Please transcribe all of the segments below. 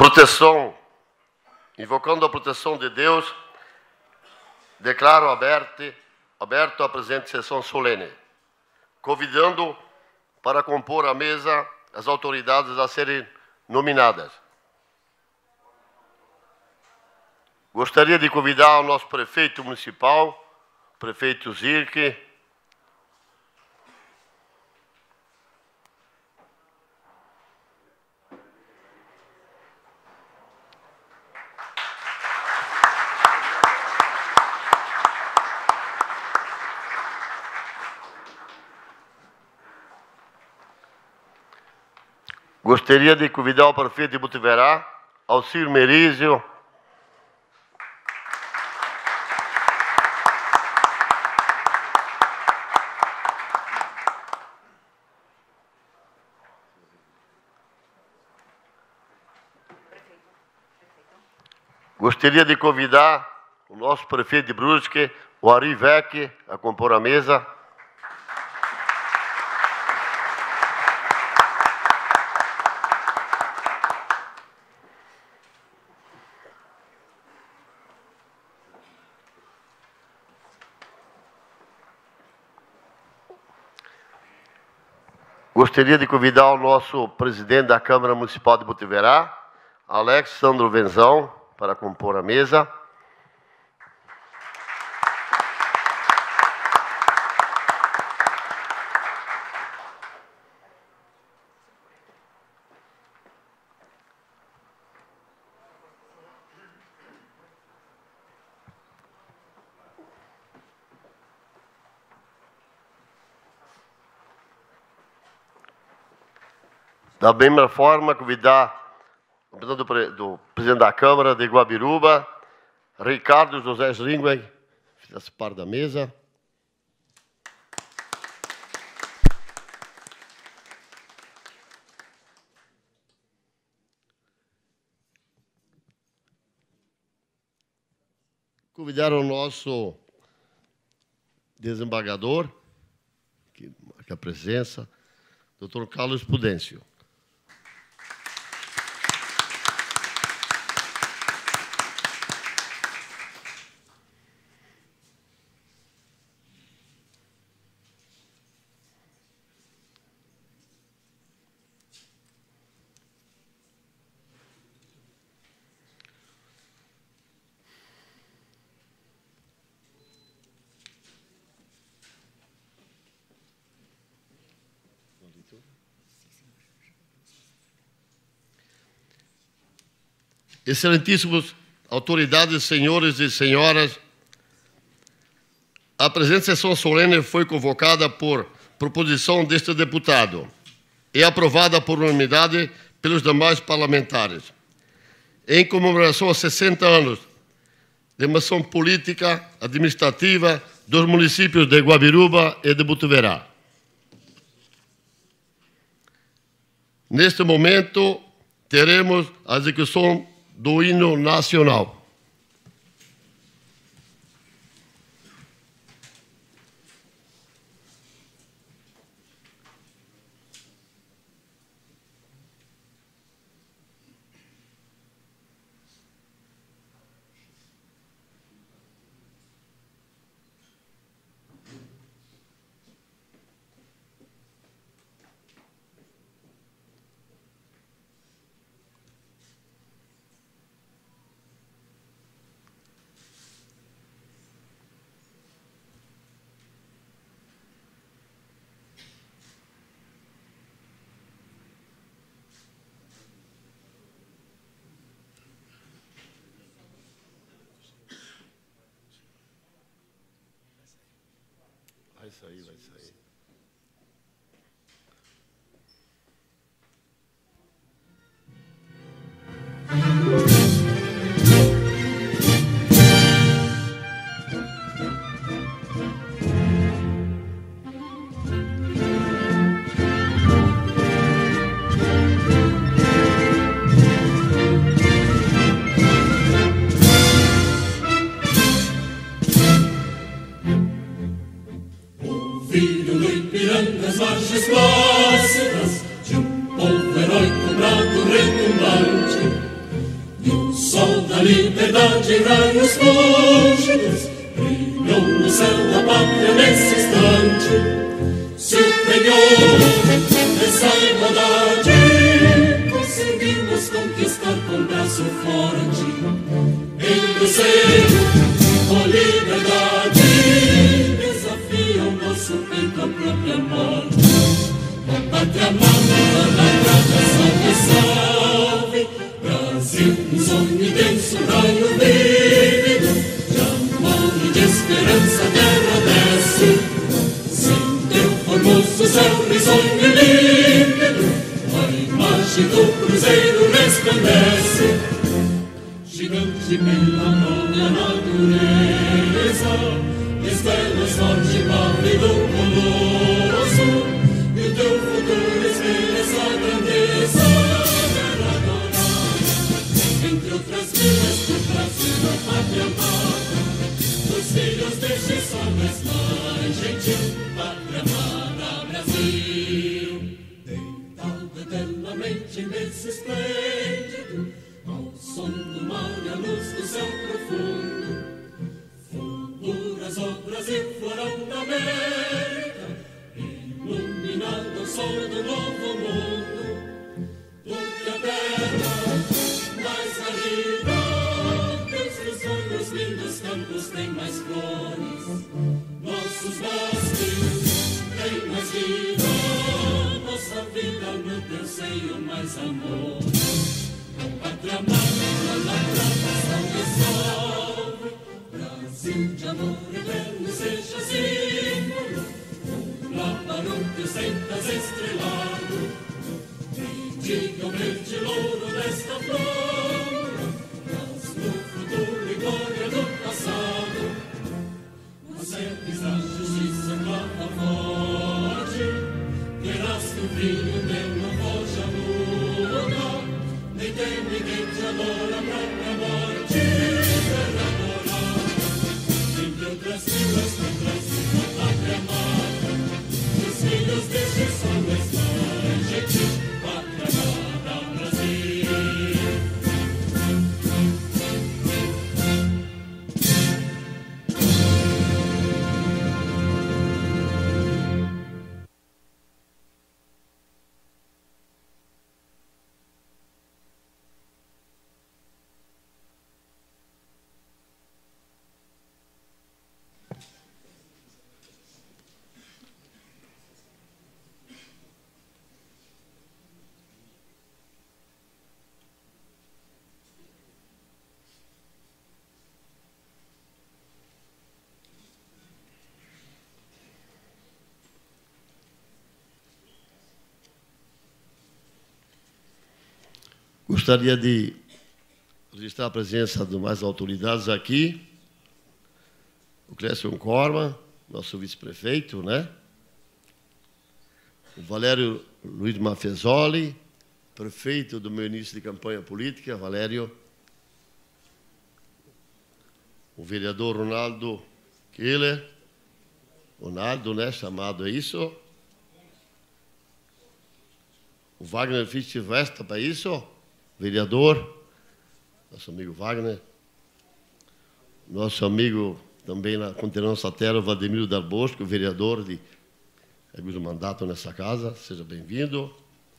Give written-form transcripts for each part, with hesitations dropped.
Proteção. Invocando a proteção de Deus, declaro aberto a presente sessão solene, convidando para compor a mesa as autoridades a serem nominadas. Gostaria de convidar o nosso prefeito municipal, prefeito Zirke. Gostaria de convidar o prefeito de Botuverá, Alcir Merizio. Gostaria de convidar o nosso prefeito de Brusque, o Ari Vec, a compor a mesa. Gostaria de convidar o nosso presidente da Câmara Municipal de Botuverá, Alex Sandro Venzão, para compor a mesa. Da mesma forma, convidar do presidente da Câmara de Guabiruba, Ricardo José Sringway, fizesse parte da mesa. Convidar o nosso desembargador, que marca a presença, Dr. Carlos Pudêncio. Excelentíssimos autoridades, senhores e senhoras, a presente sessão solene foi convocada por proposição deste deputado e aprovada por unanimidade pelos demais parlamentares, em comemoração aos 60 anos de uma ação política administrativa dos municípios de Guabiruba e de Botuverá. Neste momento, teremos a execução do hino nacional. Vai sair, vai sair. Filho do Ipiranga, as margens plácidas de um povo heróico, bravo, retumbante, sol da liberdade em raios fúlgidos brilhou no céu da pátria nesse instante. Se o penhor dessa igualdade conseguimos conquistar com braço forte, em Cruzeiro, com liberdade, desafia o nosso peito à própria morte. A pátria amada, lacrada, salve, salve, Brasil, um sonho intenso, raio vívido, já morre de esperança, terra desce. Formoso céu risonho e límpido, a imagem do cruzeiro resplandece. Gigante pela própria natureza, estrelas forte pálido colosso, e o teu futuro espelha essa grandeza. Terra adorada, entre outras vidas do Brasil, da pátria amada, dos filhos deste sol mais gentil, pátria amada. Deitado eternamente nesse esplêndido, ao som do mar e à luz do céu profundo, futuras obras e florão da América, iluminando o sol do novo mundo, porque a terra mais arriba, desde sonhos lindos campos tem mais flores, nossos bosques tem mais vida, nossa vida no teu seio mais amor. A pátria amada, lacrada, salve, salve, Brasil de amor eterno seja símbolo, lá para o teu sentas estrelado, e diga o verde louro desta flor, traz no futuro e glória do passado. Serves a justiça clama forte, verás que o filho teu não foge à luta, nem tem ninguém te adora a própria morte. Terra adorada, entre outras vidas do Brasil, a pátria amada, os filhos deste sol mais gentil, pátria amada, Brasil. Gostaria de registrar a presença de mais autoridades aqui. O Clécio Corma, nosso vice-prefeito, né? O Valério Luiz Mafezoli, prefeito do meu início de campanha política, Valério. O vereador Ronaldo Keller, Ronaldo, né? Chamado é isso. O Wagner Fitzvesta, para isso. Vereador, nosso amigo Wagner, nosso amigo também na Contenência Terra, Valdemiro Darbosco, vereador de segundo mandato nessa casa, seja bem-vindo.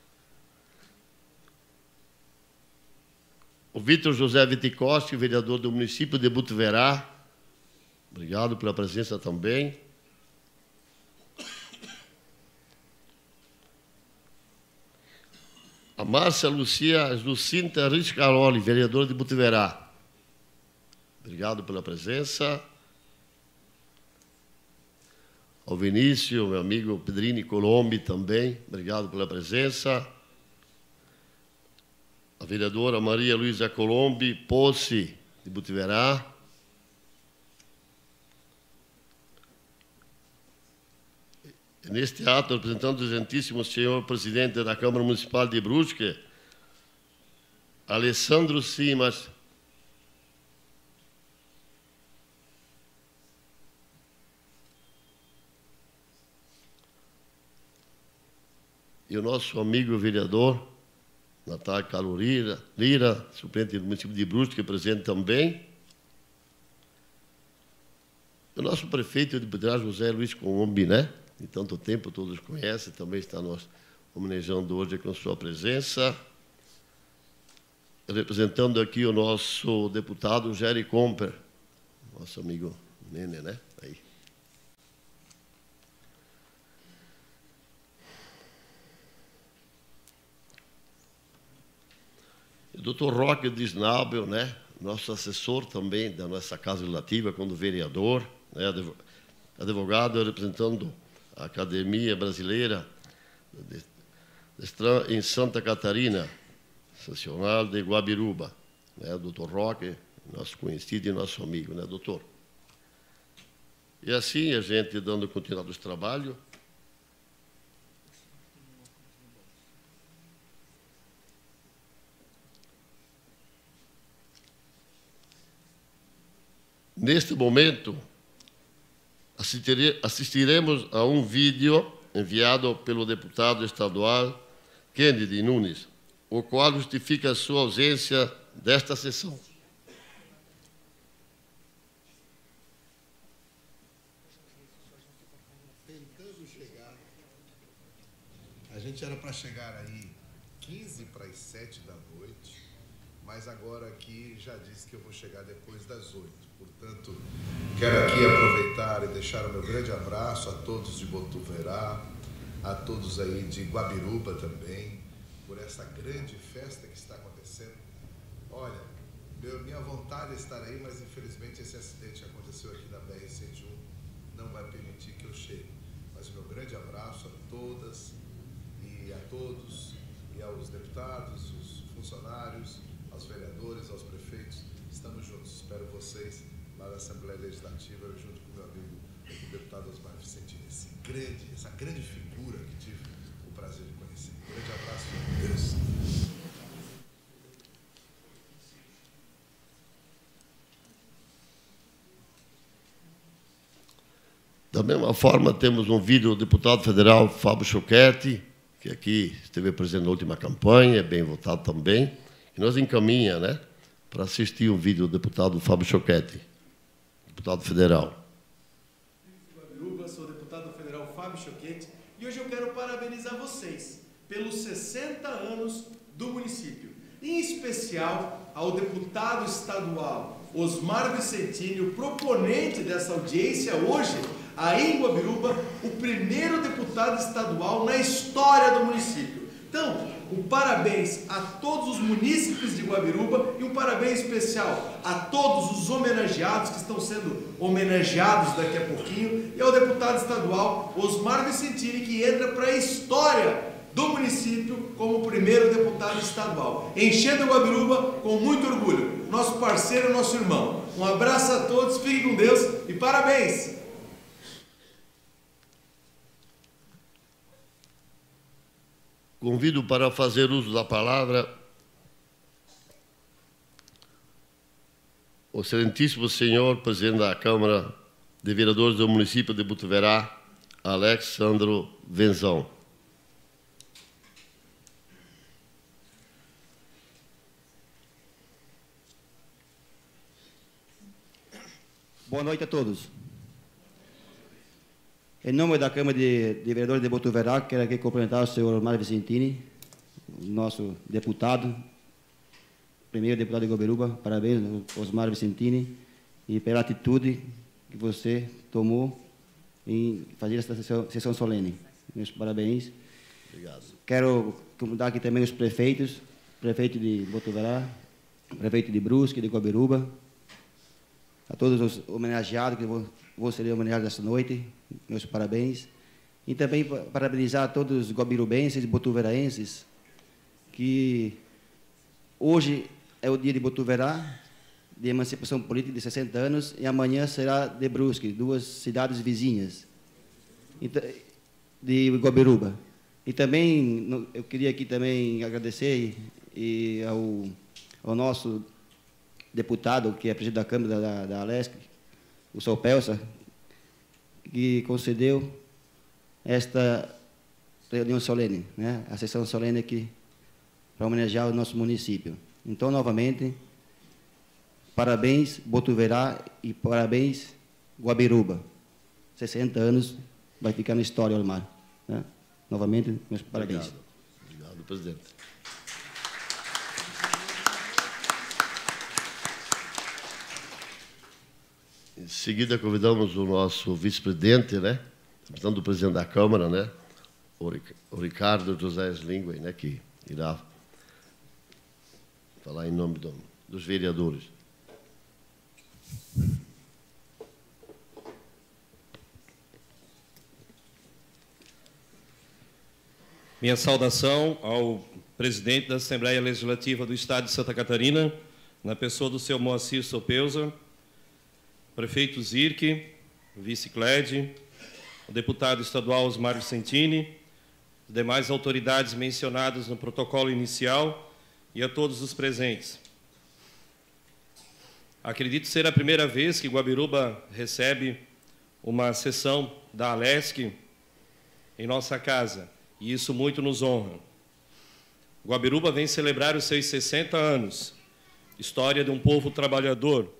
O Vitor José Viticosti, vereador do município de Botuverá, obrigado pela presença também. A Márcia Lucinta Riscaroli, vereadora de Botuverá. Obrigado pela presença. Ao Vinícius, meu amigo Pedrini Colombi também, obrigado pela presença. A vereadora Maria Luísa Colombi Posse, de Botuverá. Neste ato, representando o excelentíssimo senhor presidente da Câmara Municipal de Brusque, Alessandro Simas. E o nosso amigo vereador, Natália Carlos Lira, suplente do município de Brusque, presente também. O nosso prefeito de Pedral, José Luiz Combi, né? De tanto tempo, todos conhecem, também está nos homenageando hoje com sua presença. Representando aqui o nosso deputado Jerry Comper, nosso amigo Nene, né? Aí. O doutor Roque Disnabel, né? Nosso assessor também da nossa Casa Legislativa, quando vereador, né? Advogado representando a Academia Brasileira em Santa Catarina, Nacional de Guabiruba, né? Doutor Roque, nosso conhecido e nosso amigo, né, doutor? E assim, a gente dando continuidade aos trabalhos. Neste momento, assistiremos a um vídeo enviado pelo deputado estadual Kennedy Nunes, o qual justifica a sua ausência desta sessão. Tentando chegar. A gente era para chegar aí 15 para as 7 da noite, mas agora aqui já disse que eu vou chegar depois das 8. Portanto, quero aqui aproveitar e deixar o meu grande abraço a todos de Botuverá, a todos aí de Guabiruba também, por essa grande festa que está acontecendo. Olha, minha vontade é estar aí, mas infelizmente esse acidente que aconteceu aqui na BR-101 não vai permitir que eu chegue. Mas o meu grande abraço a todas e a todos, e aos deputados, os funcionários, aos vereadores, aos prefeitos. Estamos juntos. Espero vocês lá na Assembleia Legislativa, junto com o meu amigo, o deputado Osmar Vicentini. Essa grande figura que tive o prazer de conhecer. Um grande abraço e Deus. Da mesma forma, temos um vídeo do deputado federal Fábio Choquete, que aqui esteve presente na última campanha, bem votado também, e nos encaminha, né, para assistir um vídeo do deputado Fábio Choquete, deputado federal. Sou o deputado federal Fábio Choquete e hoje eu quero parabenizar vocês pelos 60 anos do município, em especial ao deputado estadual Osmar Vicentini, o proponente dessa audiência hoje, aí em Guabiruba, o primeiro deputado estadual na história do município. Então, um parabéns a todos os munícipes de Guabiruba e um parabéns especial a todos os homenageados que estão sendo homenageados daqui a pouquinho e ao deputado estadual Osmar Vicentini, que entra para a história do município como o primeiro deputado estadual, enchendo Guabiruba com muito orgulho. Nosso parceiro, nosso irmão. Um abraço a todos, fiquem com Deus e parabéns! Convido para fazer uso da palavra o excelentíssimo senhor presidente da Câmara de Vereadores do município de Botuverá, Alexandro Venzão. Boa noite a todos. Em nome da Câmara de Vereadores de Botuverá, quero aqui cumprimentar o senhor Osmar Vicentini, nosso deputado, primeiro deputado de Guabiruba. Parabéns, Osmar Vicentini, e pela atitude que você tomou em fazer esta sessão solene. Meus parabéns. Obrigado. Quero cumprimentar aqui também os prefeitos, prefeito de Botuverá, prefeito de Brusque, de Guabiruba, a todos os homenageados que vão ser homenageados esta noite, meus parabéns. E também parabenizar a todos os guabirubenses e botuveraenses, que hoje é o dia de Botuverá, de emancipação política de 60 anos, e amanhã será de Brusque, duas cidades vizinhas de Guabiruba. E também, eu queria aqui também agradecer ao nosso deputado, que é presidente da Câmara da Alesc, o Sr. Pelsa, que concedeu esta reunião solene, né? A sessão solene aqui para homenagear o nosso município. Então, novamente, parabéns, Botuverá, e parabéns, Guabiruba. 60 anos, vai ficar na história, Olmar. Né? Novamente, meus parabéns. Obrigado, presidente. Em seguida, convidamos o nosso vice-presidente, né? Representante do presidente da Câmara, né? O Ricardo José Slingway, né? Que irá falar em nome dos vereadores. Minha saudação ao presidente da Assembleia Legislativa do Estado de Santa Catarina, na pessoa do seu Moacir Sopeusa, prefeito Zirque, vice Clede, o deputado estadual Osmar Vicentini, demais autoridades mencionadas no protocolo inicial e a todos os presentes. Acredito ser a primeira vez que Guabiruba recebe uma sessão da Alesc em nossa casa, e isso muito nos honra. Guabiruba vem celebrar os seus 60 anos, história de um povo trabalhador,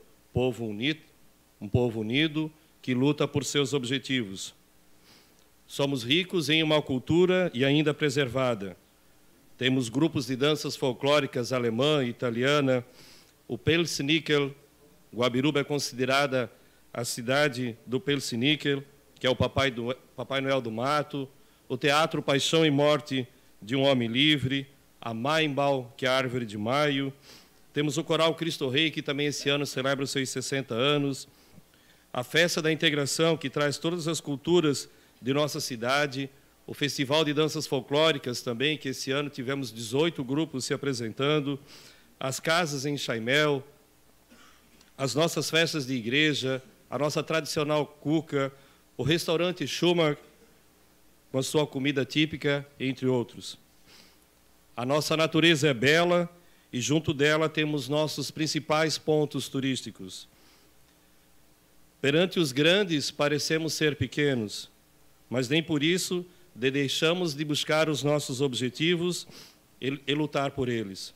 um povo unido que luta por seus objetivos. Somos ricos em uma cultura e ainda preservada. Temos grupos de danças folclóricas alemã e italiana, o Pelsnickel. Guabiruba é considerada a cidade do Pelsnickel, que é o Papai Noel do Mato, o Teatro Paixão e Morte de um Homem Livre, a Maimbau, que é a Árvore de Maio. Temos o Coral Cristo Rei, que também esse ano celebra os seus 60 anos. A Festa da Integração, que traz todas as culturas de nossa cidade. O Festival de Danças Folclóricas também, que esse ano tivemos 18 grupos se apresentando. As casas em Chaimel, as nossas festas de igreja, a nossa tradicional cuca, o restaurante Schumacher, com a sua comida típica, entre outros. A nossa natureza é bela e, junto dela, temos nossos principais pontos turísticos. Perante os grandes, parecemos ser pequenos, mas nem por isso deixamos de buscar os nossos objetivos e lutar por eles.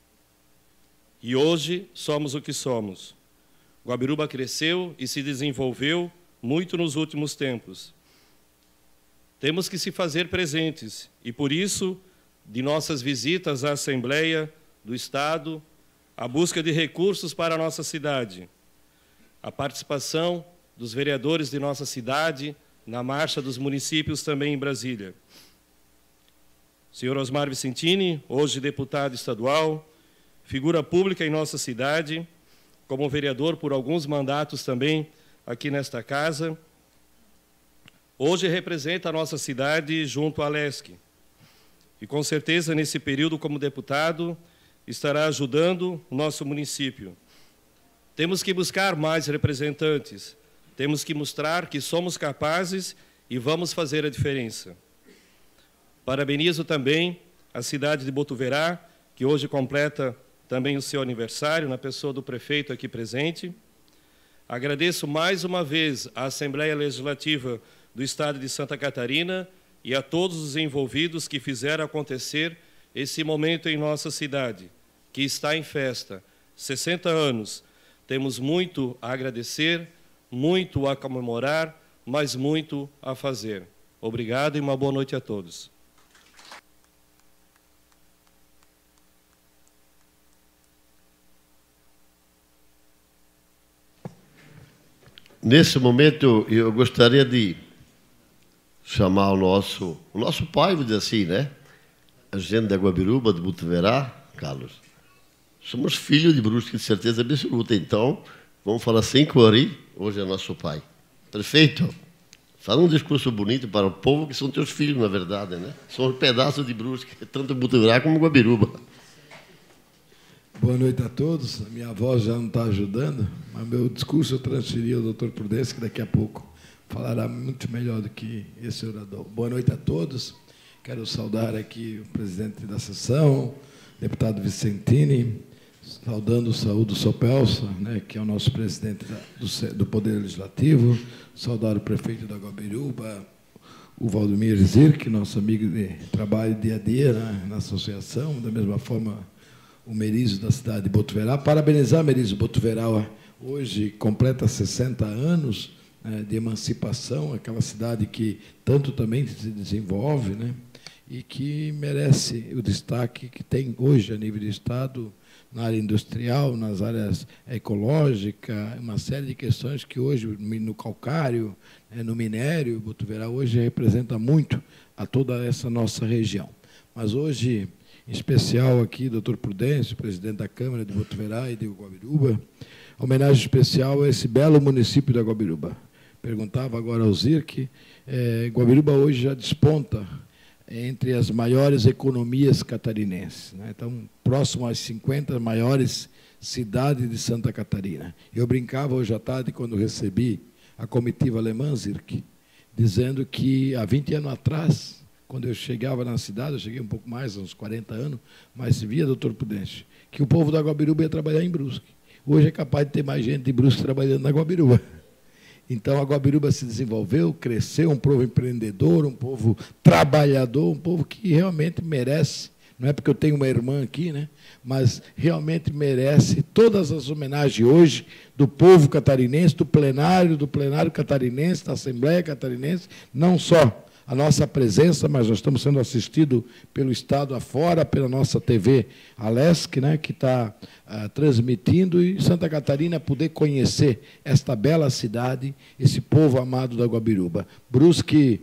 E hoje somos o que somos. Guabiruba cresceu e se desenvolveu muito nos últimos tempos. Temos que se fazer presentes e, por isso, de nossas visitas à Assembleia do Estado, a busca de recursos para a nossa cidade, a participação dos vereadores de nossa cidade na Marcha dos Municípios também em Brasília. Senhor Osmar Vicentini, hoje deputado estadual, figura pública em nossa cidade, como vereador por alguns mandatos também aqui nesta casa, hoje representa a nossa cidade junto à Alesc. E, com certeza, nesse período, como deputado, estará ajudando o nosso município. Temos que buscar mais representantes. Temos que mostrar que somos capazes e vamos fazer a diferença. Parabenizo também a cidade de Botuverá, que hoje completa também o seu aniversário, na pessoa do prefeito aqui presente. Agradeço mais uma vez à Assembleia Legislativa do Estado de Santa Catarina e a todos os envolvidos que fizeram acontecer esse momento em nossa cidade, que está em festa. 60 anos. Temos muito a agradecer, muito a comemorar, mas muito a fazer. Obrigado e uma boa noite a todos. Nesse momento, eu gostaria de chamar o nosso pai, vou dizer assim, né? A gente da Guabiruba, de Botuverá, Carlos. Somos filhos de Brusque, de certeza absoluta. Então, vamos falar sem cori, hoje é nosso pai. Prefeito, fala um discurso bonito para o povo, que são teus filhos, na verdade, né? São um pedaço de Brusque, tanto Botuverá como Guabiruba. Boa noite a todos. A minha voz já não está ajudando, mas meu discurso eu transferi ao doutor Prudêncio, que daqui a pouco falará muito melhor do que esse orador. Boa noite a todos. Quero saudar aqui o presidente da sessão, deputado Vicentini, saudando o Saúdo Sopelsa, né, que é o nosso presidente do Poder Legislativo, saudar o prefeito da Guabiruba, o Valdomir Zirk, nosso amigo de trabalho dia a dia na associação, da mesma forma o Merizio da cidade de Botuverá. Parabenizar Merizio Botuverá, hoje completa 60 anos de emancipação, aquela cidade que tanto também se desenvolve, né, e que merece o destaque que tem hoje a nível de Estado, na área industrial, nas áreas ecológicas, uma série de questões que hoje, no calcário, no minério, Botuverá hoje representa muito a toda essa nossa região. Mas hoje, em especial aqui, doutor Prudêncio, presidente da Câmara de Botuverá e de Guabiruba, homenagem especial a esse belo município da Guabiruba. Perguntava agora ao Zirk, Guabiruba hoje já desponta entre as maiores economias catarinenses, né? Então, próximo às 50 maiores cidades de Santa Catarina. Eu brincava hoje à tarde, quando recebi a comitiva alemã, Zirk, dizendo que há 20 anos atrás, quando eu chegava na cidade, eu cheguei um pouco mais, uns 40 anos, mas via, doutor Prudêncio, que o povo da Guabiruba ia trabalhar em Brusque. Hoje é capaz de ter mais gente de Brusque trabalhando na Guabiruba. Então, a Guabiruba se desenvolveu, cresceu, um povo empreendedor, um povo trabalhador, um povo que realmente merece, não é porque eu tenho uma irmã aqui, né, mas realmente merece todas as homenagens hoje do povo catarinense, do plenário catarinense, da Assembleia Catarinense, não só a nossa presença, mas nós estamos sendo assistidos pelo Estado afora, pela nossa TV Alesc, né, que está transmitindo, e Santa Catarina poder conhecer esta bela cidade, esse povo amado da Guabiruba. Brusque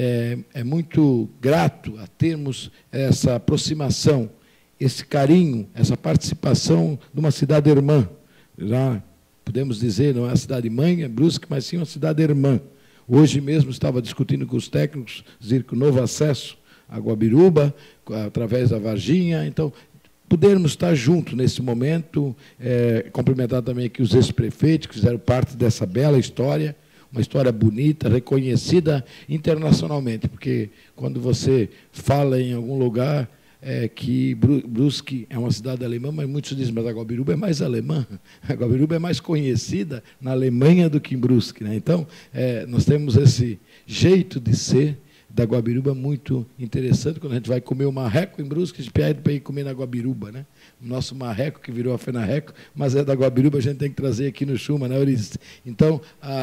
é muito grato a termos essa aproximação, esse carinho, essa participação de uma cidade irmã. Já podemos dizer, não é a cidade mãe, é Brusque, mas sim uma cidade irmã. Hoje mesmo estava discutindo com os técnicos, dizer que o novo acesso à Guabiruba, através da Varginha, então, podermos estar juntos nesse momento, cumprimentar também aqui os ex-prefeitos que fizeram parte dessa bela história, uma história bonita, reconhecida internacionalmente, porque quando você fala em algum lugar que Brusque é uma cidade alemã, mas muitos dizem, mas a Guabiruba é mais alemã, a Guabiruba é mais conhecida na Alemanha do que em Brusque, né? Então, nós temos esse jeito de ser da Guabiruba muito interessante, quando a gente vai comer o marreco em Brusque, a gente pede para ir comer na Guabiruba, né? O nosso marreco, que virou a FENARRECO, mas é da Guabiruba, a gente tem que trazer aqui no Chuma, né, Ulisses? Então,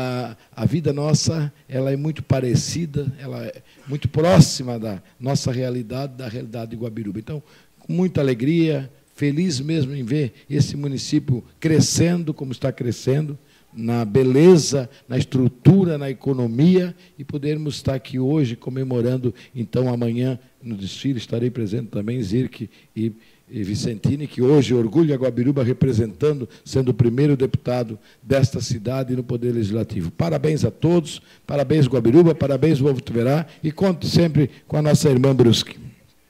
a vida nossa, ela é muito parecida, ela é muito próxima da nossa realidade, da realidade de Guabiruba. Então, com muita alegria, feliz mesmo em ver esse município crescendo, como está crescendo, na beleza, na estrutura, na economia, e podermos estar aqui hoje comemorando, então, amanhã, no desfile, estarei presente também, Zirk e Vicentini, que hoje orgulha a Guabiruba representando, sendo o primeiro deputado desta cidade no Poder Legislativo. Parabéns a todos, parabéns Guabiruba, parabéns Botuverá, e conte sempre com a nossa irmã Brusque.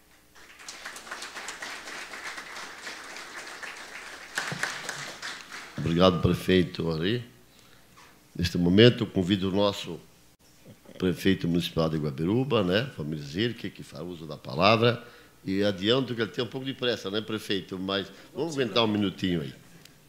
Obrigado, prefeito Ari. Neste momento, eu convido o nosso prefeito municipal de Guabiruba, né, Valdomir Zirk, que faz uso da palavra, e adianto que ele tem um pouco de pressa, né, prefeito? Mas vamos aguentar um minutinho aí.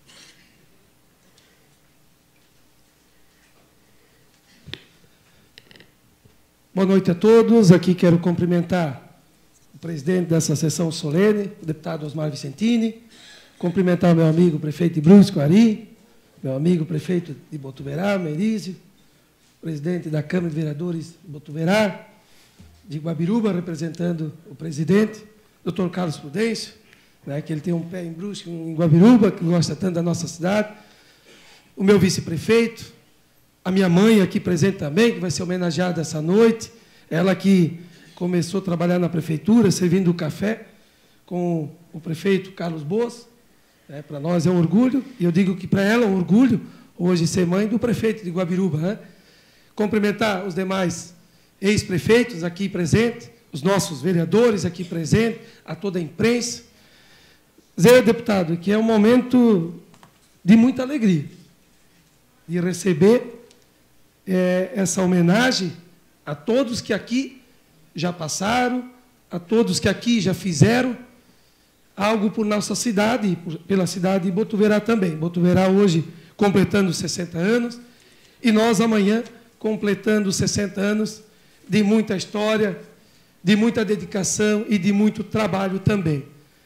Boa noite a todos. Aqui quero cumprimentar o presidente dessa sessão solene, o deputado Osmar Vicentini, cumprimentar o meu amigo prefeito de Brusque, Ari, meu amigo prefeito de Botuverá, Merizio, presidente da Câmara de Vereadores de Botuverá, de Guabiruba, representando o presidente, doutor Carlos Prudêncio, né, que ele tem um pé em Brusque, um em Guabiruba, que gosta tanto da nossa cidade, o meu vice-prefeito, a minha mãe aqui presente também, que vai ser homenageada essa noite, ela que começou a trabalhar na prefeitura, servindo café com o prefeito Carlos Boas. Para nós é um orgulho, e eu digo que para ela é um orgulho hoje ser mãe do prefeito de Guabiruba, né? Cumprimentar os demais ex-prefeitos aqui presentes, os nossos vereadores aqui presentes, a toda a imprensa. Dizer, deputado, que é um momento de muita alegria, de receber essa homenagem a todos que aqui já passaram, a todos que aqui já fizeram algo por nossa cidade, pela cidade de Botuverá também. Botuverá hoje completando 60 anos, e nós amanhã completando 60 anos de muita história, de muita dedicação e de muito trabalho também.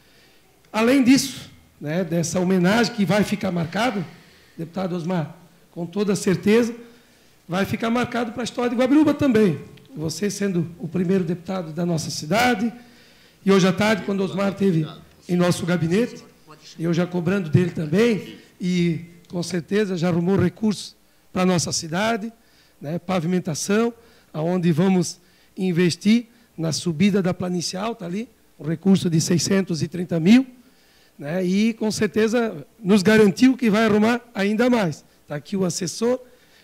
Além disso, né, dessa homenagem que vai ficar marcado, deputado Osmar, com toda certeza, vai ficar marcado para a história de Guabiruba também. Você sendo o primeiro deputado da nossa cidade, e hoje à tarde, quando o Osmar esteve em nosso gabinete, eu já cobrando dele também, e com certeza já arrumou recursos para a nossa cidade, né, pavimentação, onde vamos investir na subida da planície alta ali, um recurso de 630 mil, né, e com certeza nos garantiu que vai arrumar ainda mais. Está aqui o assessor,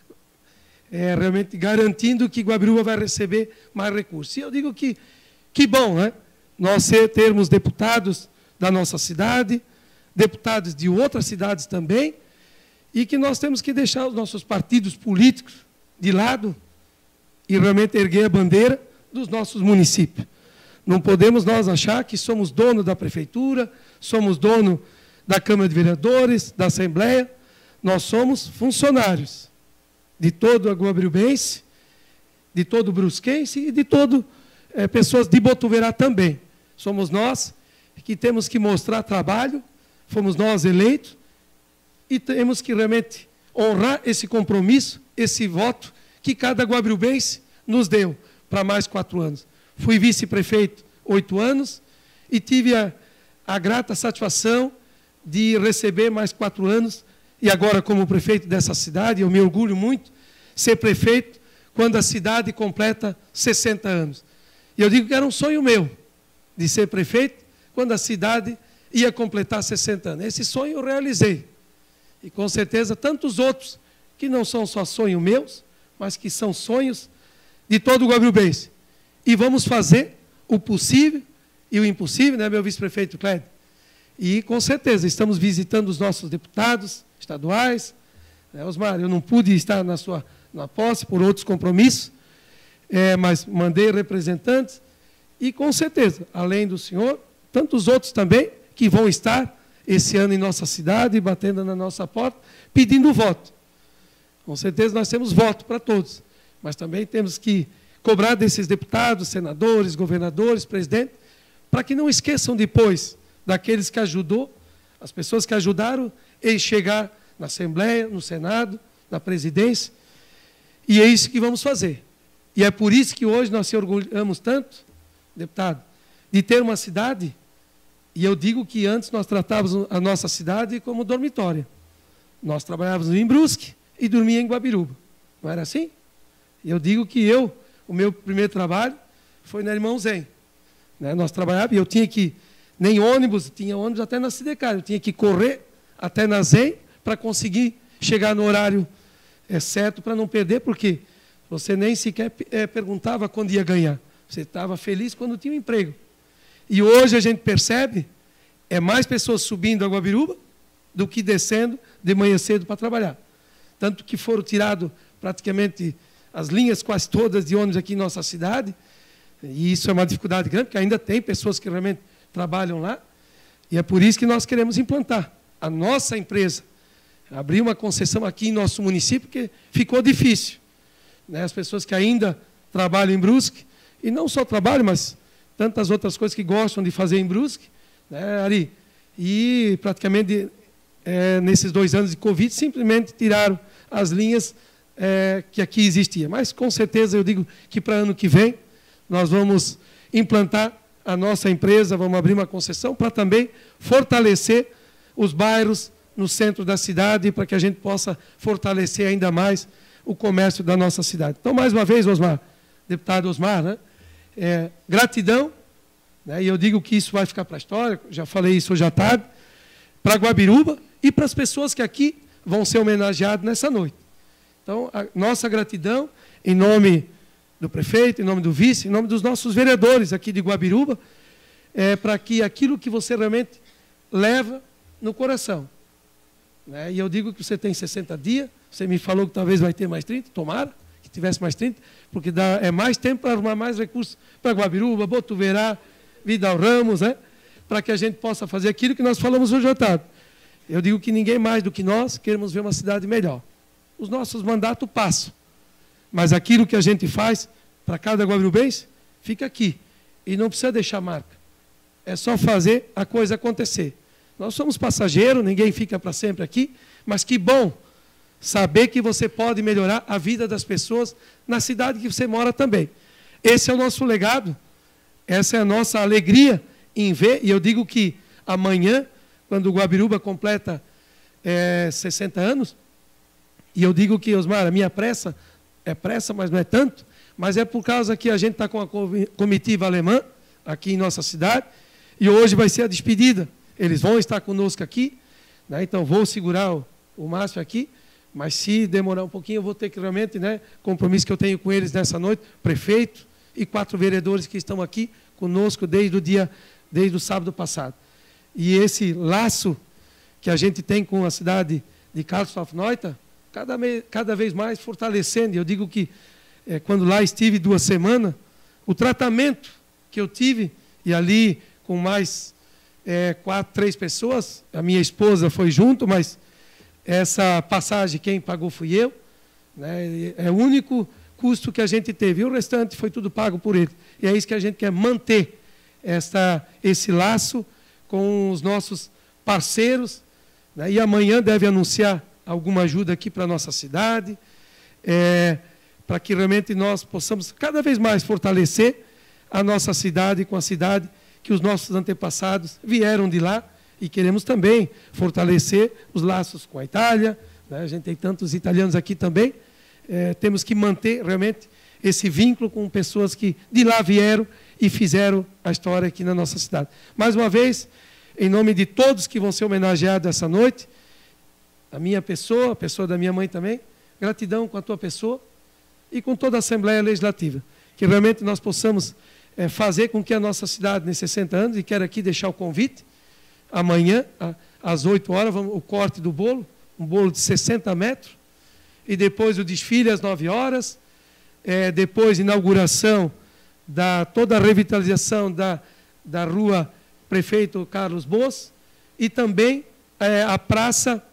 realmente garantindo que Guabiruba vai receber mais recursos. E eu digo que bom, né? Nós termos deputados da nossa cidade, deputados de outras cidades também, e que nós temos que deixar os nossos partidos políticos de lado e realmente erguer a bandeira dos nossos municípios. Não podemos nós achar que somos dono da prefeitura, somos dono da Câmara de Vereadores, da Assembleia. Nós somos funcionários de todo a guabirubense, de todo o brusquense e de todo pessoas de Botuverá também. Somos nós que temos que mostrar trabalho, fomos nós eleitos, e temos que realmente honrar esse compromisso, esse voto que cada guabirubense nos deu para mais 4 anos. Fui vice-prefeito 8 anos e tive a grata satisfação de receber mais 4 anos, e agora como prefeito dessa cidade, eu me orgulho muito ser prefeito quando a cidade completa 60 anos. E eu digo que era um sonho meu de ser prefeito quando a cidade ia completar 60 anos. Esse sonho eu realizei. E com certeza tantos outros que não são só sonhos meus, mas que são sonhos de todo o guabirubense. E vamos fazer o possível e o impossível, né, meu vice-prefeito Clédio? E com certeza estamos visitando os nossos deputados estaduais. Osmar, eu não pude estar na posse por outros compromissos, mas mandei representantes, e com certeza, além do senhor, tantos outros também que vão estar esse ano em nossa cidade, batendo na nossa porta, pedindo voto. Com certeza nós temos voto para todos, mas também temos que cobrar desses deputados, senadores, governadores, presidentes, para que não esqueçam depois daqueles que ajudou, as pessoas que ajudaram em chegar na Assembleia, no Senado, na presidência, e é isso que vamos fazer. E é por isso que hoje nós se orgulhamos tanto, deputado, de ter uma cidade, e eu digo que antes nós tratávamos a nossa cidade como dormitório. Nós trabalhávamos em Brusque e dormia em Guabiruba. Não era assim? E eu digo que o meu primeiro trabalho foi na Irmão Zen. Né? Nós trabalhávamos, e eu tinha que, nem ônibus, tinha ônibus até na Sidecar, eu tinha que correr até na Zen para conseguir chegar no horário certo, para não perder, porque você nem sequer perguntava quando ia ganhar. Você estava feliz quando tinha um emprego. E hoje a gente percebe, mais pessoas subindo a Guabiruba do que descendo de manhã cedo para trabalhar. Tanto que foram tiradas praticamente as linhas quase todas de ônibus aqui em nossa cidade, e isso é uma dificuldade grande, porque ainda tem pessoas que realmente trabalham lá, e é por isso que nós queremos implantar a nossa empresa, abrir uma concessão aqui em nosso município, porque ficou difícil. Né? As pessoas que ainda trabalham em Brusque, e não só trabalham, mas tantas outras coisas que gostam de fazer em Brusque, né, Ari? E praticamente nesses 2 anos de Covid, simplesmente tiraram as linhas que aqui existiam. Mas com certeza eu digo que para ano que vem nós vamos implantar a nossa empresa, vamos abrir uma concessão para também fortalecer os bairros no centro da cidade, para que a gente possa fortalecer ainda mais o comércio da nossa cidade. Então, mais uma vez, Osmar, deputado Osmar, né? Gratidão, né? E eu digo que isso vai ficar para a história, já falei isso hoje à tarde, para Guabiruba e para as pessoas que aqui vão ser homenageadas nessa noite. Então, a nossa gratidão, em nome do prefeito, em nome do vice, em nome dos nossos vereadores aqui de Guabiruba, para que aquilo que você realmente leva no coração. Né? E eu digo que você tem 60 dias, você me falou que talvez vai ter mais 30, tomara que tivesse mais 30, porque é mais tempo para arrumar mais recursos para Guabiruba, Botuverá, Vidal Ramos, né? Para que a gente possa fazer aquilo que nós falamos hoje à tarde. Eu digo que ninguém mais do que nós queremos ver uma cidade melhor. Os nossos mandatos passam, mas aquilo que a gente faz para cada guabirubense, fica aqui. E não precisa deixar marca. É só fazer a coisa acontecer. Nós somos passageiros, ninguém fica para sempre aqui, mas que bom saber que você pode melhorar a vida das pessoas na cidade que você mora também. Esse é o nosso legado, essa é a nossa alegria em ver, e eu digo que amanhã, quando o Guabiruba completa 60 anos, e eu digo que, Osmar, a minha pressa, é pressa, mas não é tanto, mas é por causa que a gente está com a comitiva alemã, aqui em nossa cidade, e hoje vai ser a despedida. Eles vão estar conosco aqui, né? Então vou segurar o Márcio aqui, mas se demorar um pouquinho, eu vou ter que realmente, né, compromisso que eu tenho com eles nessa noite, prefeito e 4 vereadores que estão aqui conosco desde o sábado passado. E esse laço que a gente tem com a cidade de Karlsruhe, cada vez mais fortalecendo. Eu digo que, quando lá estive 2 semanas, o tratamento que eu tive, e ali com mais 3 pessoas, a minha esposa foi junto, mas essa passagem quem pagou fui eu, né? É o único custo que a gente teve, e o restante foi tudo pago por ele. E é isso que a gente quer manter, esse laço com os nossos parceiros, né? E amanhã deve anunciar alguma ajuda aqui para a nossa cidade, para que realmente nós possamos cada vez mais fortalecer a nossa cidade com a cidade que os nossos antepassados vieram de lá, e queremos também fortalecer os laços com a Itália, né? A gente tem tantos italianos aqui também, temos que manter realmente esse vínculo com pessoas que de lá vieram e fizeram a história aqui na nossa cidade. Mais uma vez, em nome de todos que vão ser homenageados essa noite, a minha pessoa, a pessoa da minha mãe também, gratidão com a tua pessoa e com toda a Assembleia Legislativa, que realmente nós possamos fazer com que a nossa cidade, nesses 60 anos, e quero aqui deixar o convite, amanhã, às 8 horas, o corte do bolo, um bolo de 60 metros, e depois o desfile às 9 horas, depois inauguração toda a revitalização da rua Prefeito Carlos Boas, e também a praça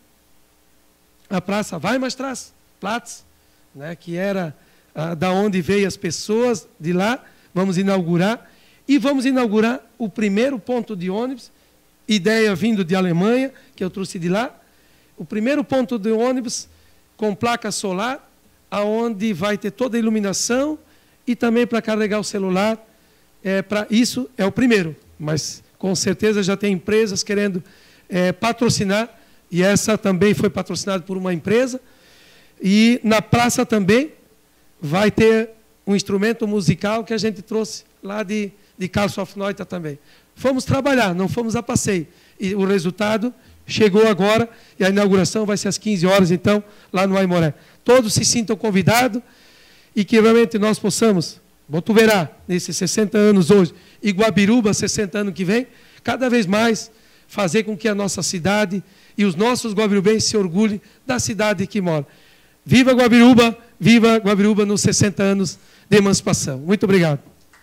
Weimarstraße, Platz, né, que era da onde veio as pessoas de lá. Vamos inaugurar, e vamos inaugurar o primeiro ponto de ônibus, ideia vindo de Alemanha, que eu trouxe de lá, o primeiro ponto de ônibus com placa solar, aonde vai ter toda a iluminação e também para carregar o celular. Isso é o primeiro, mas com certeza já tem empresas querendo patrocinar, e essa também foi patrocinada por uma empresa. E na praça também vai ter um instrumento musical que a gente trouxe lá de Karlsruhe também. Fomos trabalhar, não fomos a passeio. E o resultado chegou agora, e a inauguração vai ser às 15 horas, então, lá no Aimoré. Todos se sintam convidados, e que realmente nós possamos, Botuverá, nesses 60 anos hoje, e Guabiruba, 60 anos que vem, cada vez mais fazer com que a nossa cidade e os nossos guabirubenses se orgulhem da cidade que mora. Viva Guabiruba nos 60 anos de emancipação. Muito obrigado.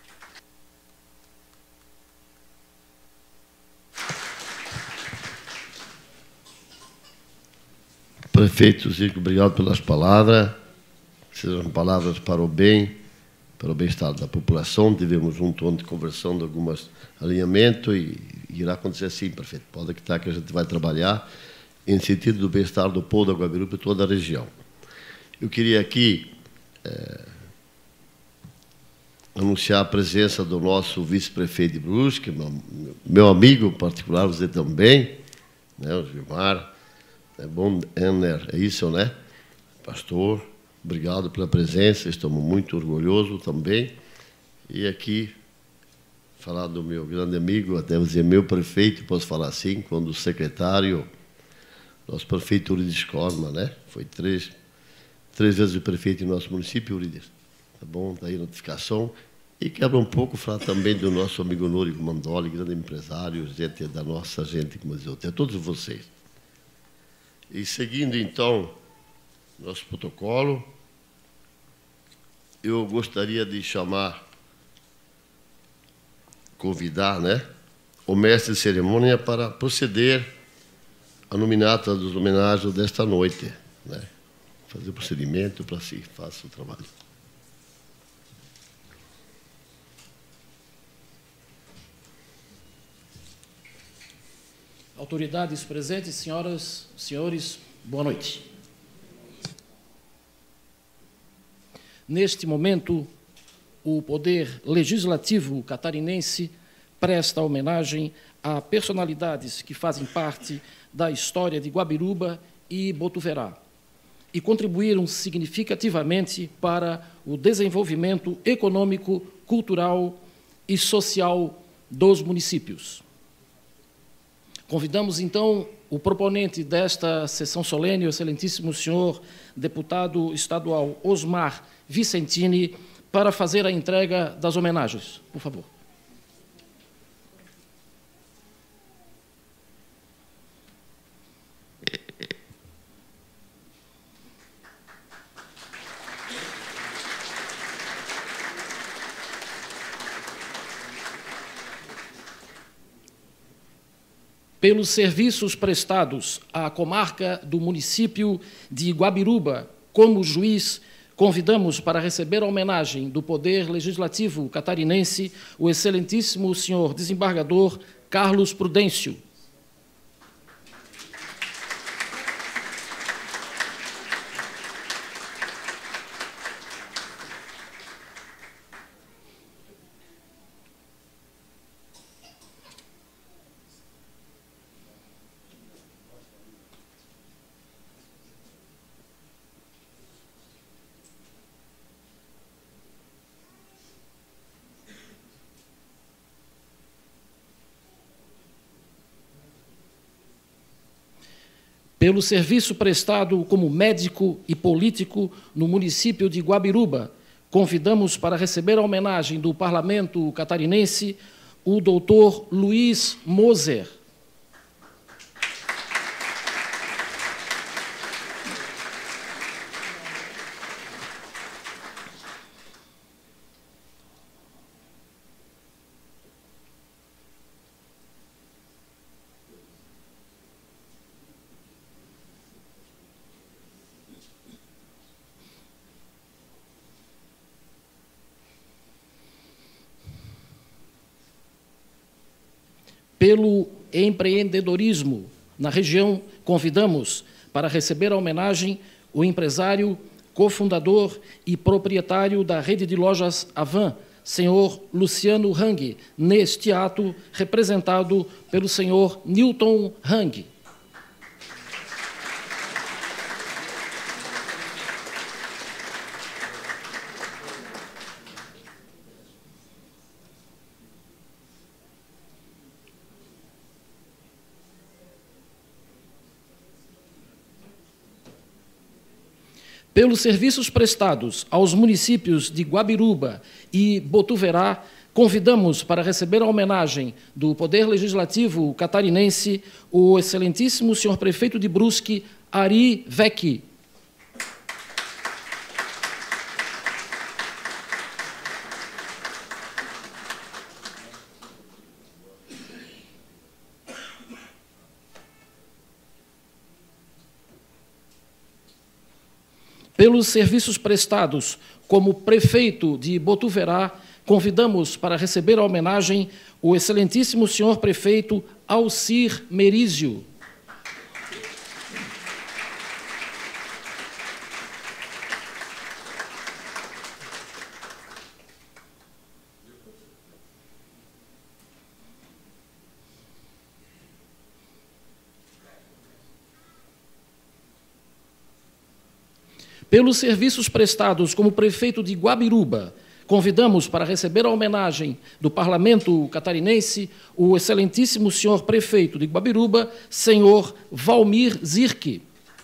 Prefeito Zico, obrigado pelas palavras. Sejam palavras para o bem-estar da população. Tivemos ontem conversando alguns alinhamentos e irá acontecer assim, prefeito. Pode acreditar que a gente vai trabalhar em sentido do bem-estar do povo da Guabiruba e toda a região. Eu queria aqui anunciar a presença do nosso vice-prefeito de Brusque, meu amigo particular, você também, né, o Gilmar, bom Enner, é isso, né? Pastor, obrigado pela presença, estamos muito orgulhosos também. E aqui, falar do meu grande amigo, até dizer meu prefeito, posso falar assim, quando o secretário, nosso prefeito Urides Corma, né? Foi três vezes o prefeito em nosso município, Urides. Tá bom? Está aí a notificação. E quebra um pouco falar também do nosso amigo Núrio Mandoli, grande empresário, gente da nossa gente, como diz eu, a todos vocês. E seguindo, então, nosso protocolo, eu gostaria de convidar, né, o mestre de cerimônia para proceder à nominata dos homenagens desta noite, né, fazer o procedimento para si, faça o trabalho. autoridades presentes, senhoras, senhores, boa noite. Neste momento, o Poder Legislativo catarinense presta homenagem a personalidades que fazem parte da história de Guabiruba e Botuverá e contribuíram significativamente para o desenvolvimento econômico, cultural e social dos municípios. Convidamos, então, o proponente desta sessão solene, o excelentíssimo senhor deputado estadual Osmar Vicentini, para fazer a entrega das homenagens. Por favor. Pelos serviços prestados à comarca do município de Guabiruba, como juiz, convidamos para receber a homenagem do Poder Legislativo catarinense o excelentíssimo senhor desembargador Carlos Prudêncio. Pelo serviço prestado como médico e político no município de Guabiruba, convidamos para receber a homenagem do Parlamento catarinense o doutor Luiz Moser. Pelo empreendedorismo na região, convidamos para receber a homenagem o empresário, cofundador e proprietário da rede de lojas Avan, senhor Luciano Hang, neste ato representado pelo senhor Newton Hang. Pelos serviços prestados aos municípios de Guabiruba e Botuverá, convidamos para receber a homenagem do Poder Legislativo catarinense o excelentíssimo senhor prefeito de Brusque, Ari Vecchi. Pelos serviços prestados como prefeito de Botuverá, convidamos para receber a homenagem o excelentíssimo senhor prefeito Alcir Merizio. Pelos serviços prestados como prefeito de Guabiruba, convidamos para receber a homenagem do Parlamento catarinense o excelentíssimo senhor prefeito de Guabiruba, senhor Valmir Zirke.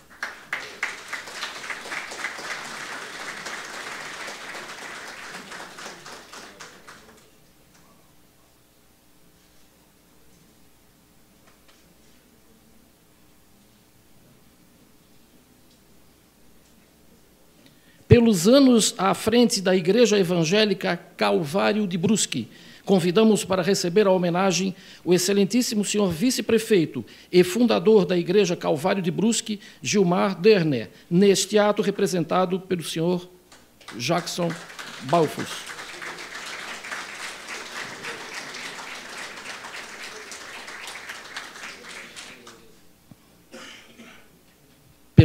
Pelos anos à frente da Igreja Evangélica Calvário de Brusque, convidamos para receber a homenagem o excelentíssimo senhor vice-prefeito e fundador da Igreja Calvário de Brusque, Gilmar Derner, neste ato representado pelo senhor Jackson Balfus.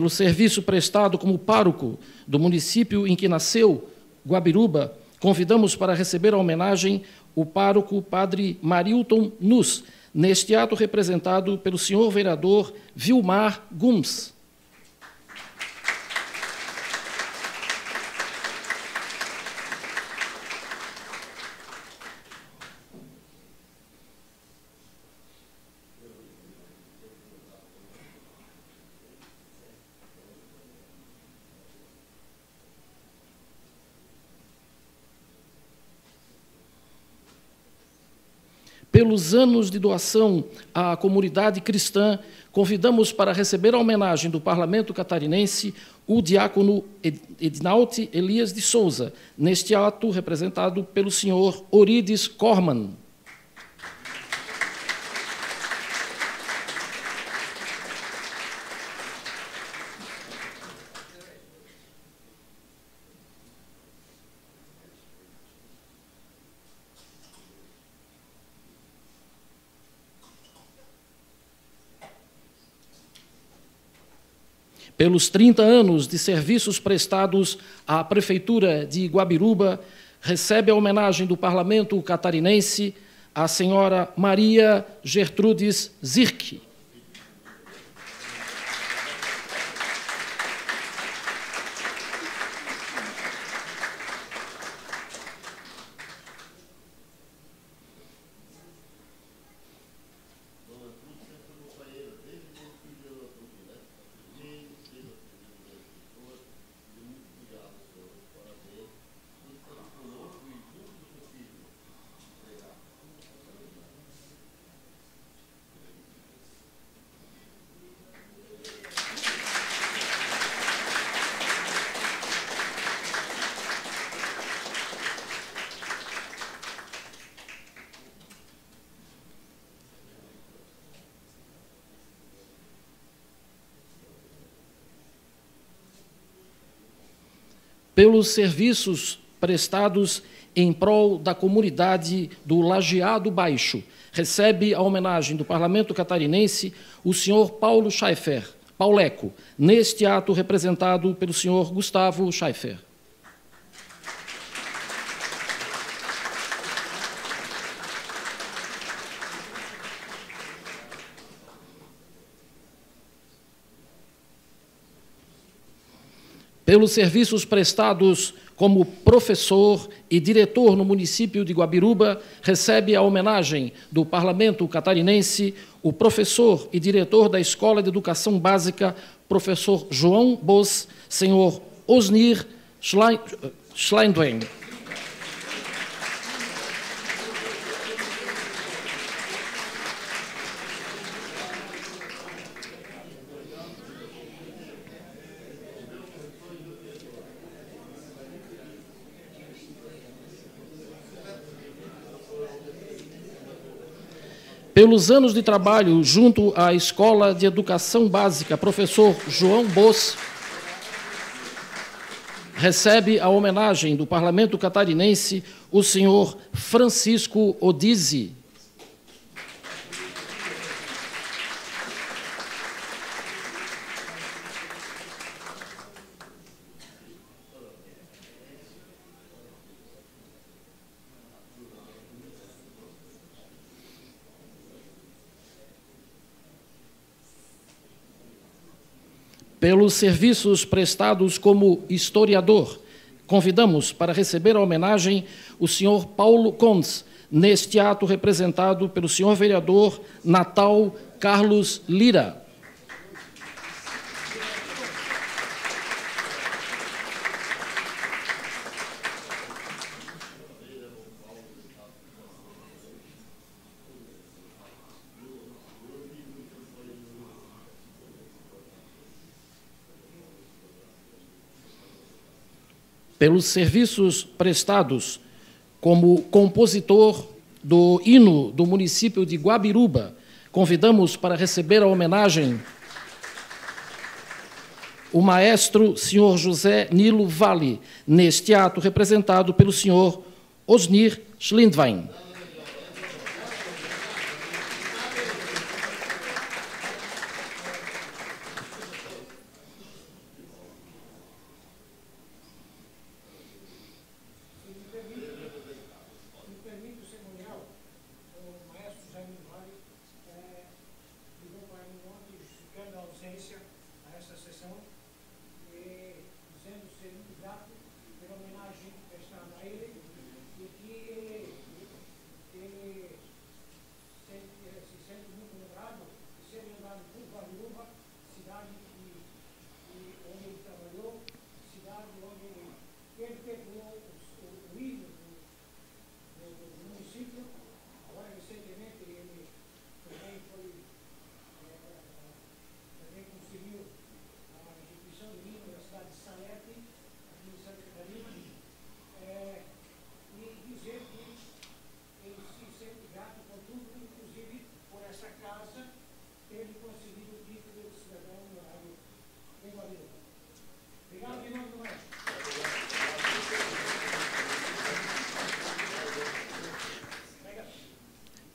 pelo serviço prestado como pároco do município em que nasceu, Guabiruba, convidamos para receber a homenagem o pároco Padre Marilton Nus, neste ato representado pelo senhor vereador Vilmar Gomes. Pelos anos de doação à comunidade cristã, convidamos para receber a homenagem do Parlamento Catarinense o diácono Ednaute Elias de Souza, neste ato representado pelo senhor Orides Corman. Pelos 30 anos de serviços prestados à Prefeitura de Guabiruba, recebe a homenagem do Parlamento Catarinense a senhora Maria Gertrudes Zirk. Pelos serviços prestados em prol da comunidade do Lajeado Baixo, recebe a homenagem do Parlamento Catarinense o senhor Paulo Schaeffer, Pauleco, neste ato representado pelo senhor Gustavo Schaeffer. Pelos serviços prestados como professor e diretor no município de Guabiruba, recebe a homenagem do Parlamento Catarinense o professor e diretor da Escola de Educação Básica, professor João Bos, senhor Osnir Schleindwein. Pelos anos de trabalho junto à Escola de Educação Básica, professor João Bos, recebe a homenagem do Parlamento Catarinense o senhor Francisco Odizzi. Pelos serviços prestados como historiador, convidamos para receber a homenagem o senhor Paulo Condes, neste ato representado pelo senhor vereador Natal Carlos Lira. Pelos serviços prestados como compositor do hino do município de Guabiruba, convidamos para receber a homenagem o maestro senhor José Nilo Vale, neste ato representado pelo senhor Osnir Schlindwein.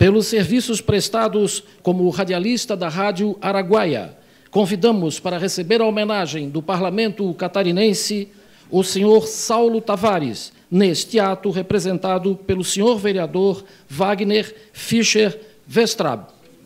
Pelos serviços prestados como radialista da Rádio Araguaia, convidamos para receber a homenagem do Parlamento catarinense o senhor Saulo Tavares, neste ato representado pelo senhor vereador Wagner Fischer Westrab.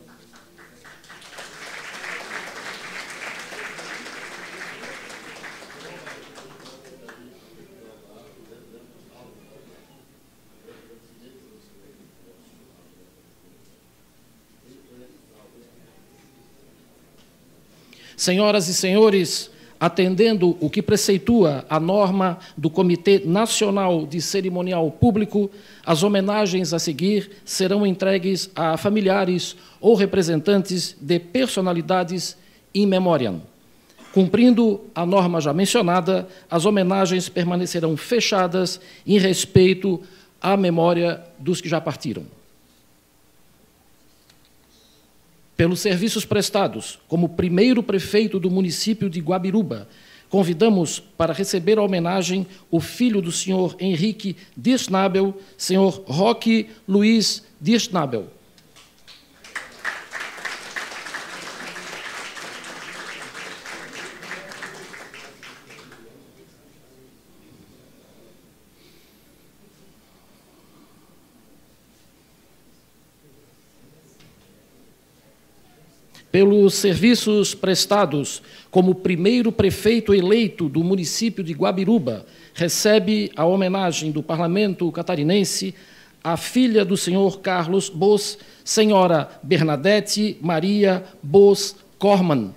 Senhoras e senhores, atendendo o que preceitua a norma do Comitê Nacional de Cerimonial Público, as homenagens a seguir serão entregues a familiares ou representantes de personalidades in memoriam. Cumprindo a norma já mencionada, as homenagens permanecerão fechadas em respeito à memória dos que já partiram. Pelos serviços prestados, como primeiro prefeito do município de Guabiruba, convidamos para receber a homenagem o filho do senhor Henrique Dirschnabel, senhor Roque Luiz Dirschnabel. Pelos serviços prestados como primeiro prefeito eleito do município de Guabiruba, recebe a homenagem do Parlamento catarinense a filha do senhor Carlos Bos, senhora Bernadette Maria Bos Corman.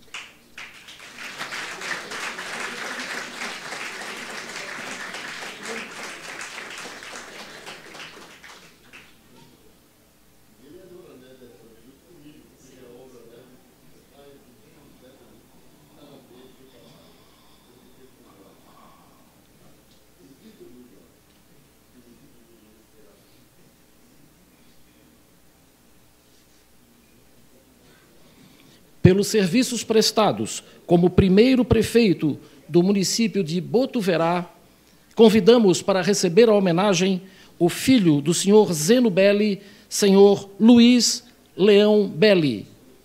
Pelos serviços prestados como primeiro prefeito do município de Botuverá, convidamos para receber a homenagem o filho do senhor Zeno Belli, senhor Luiz Leão Belli.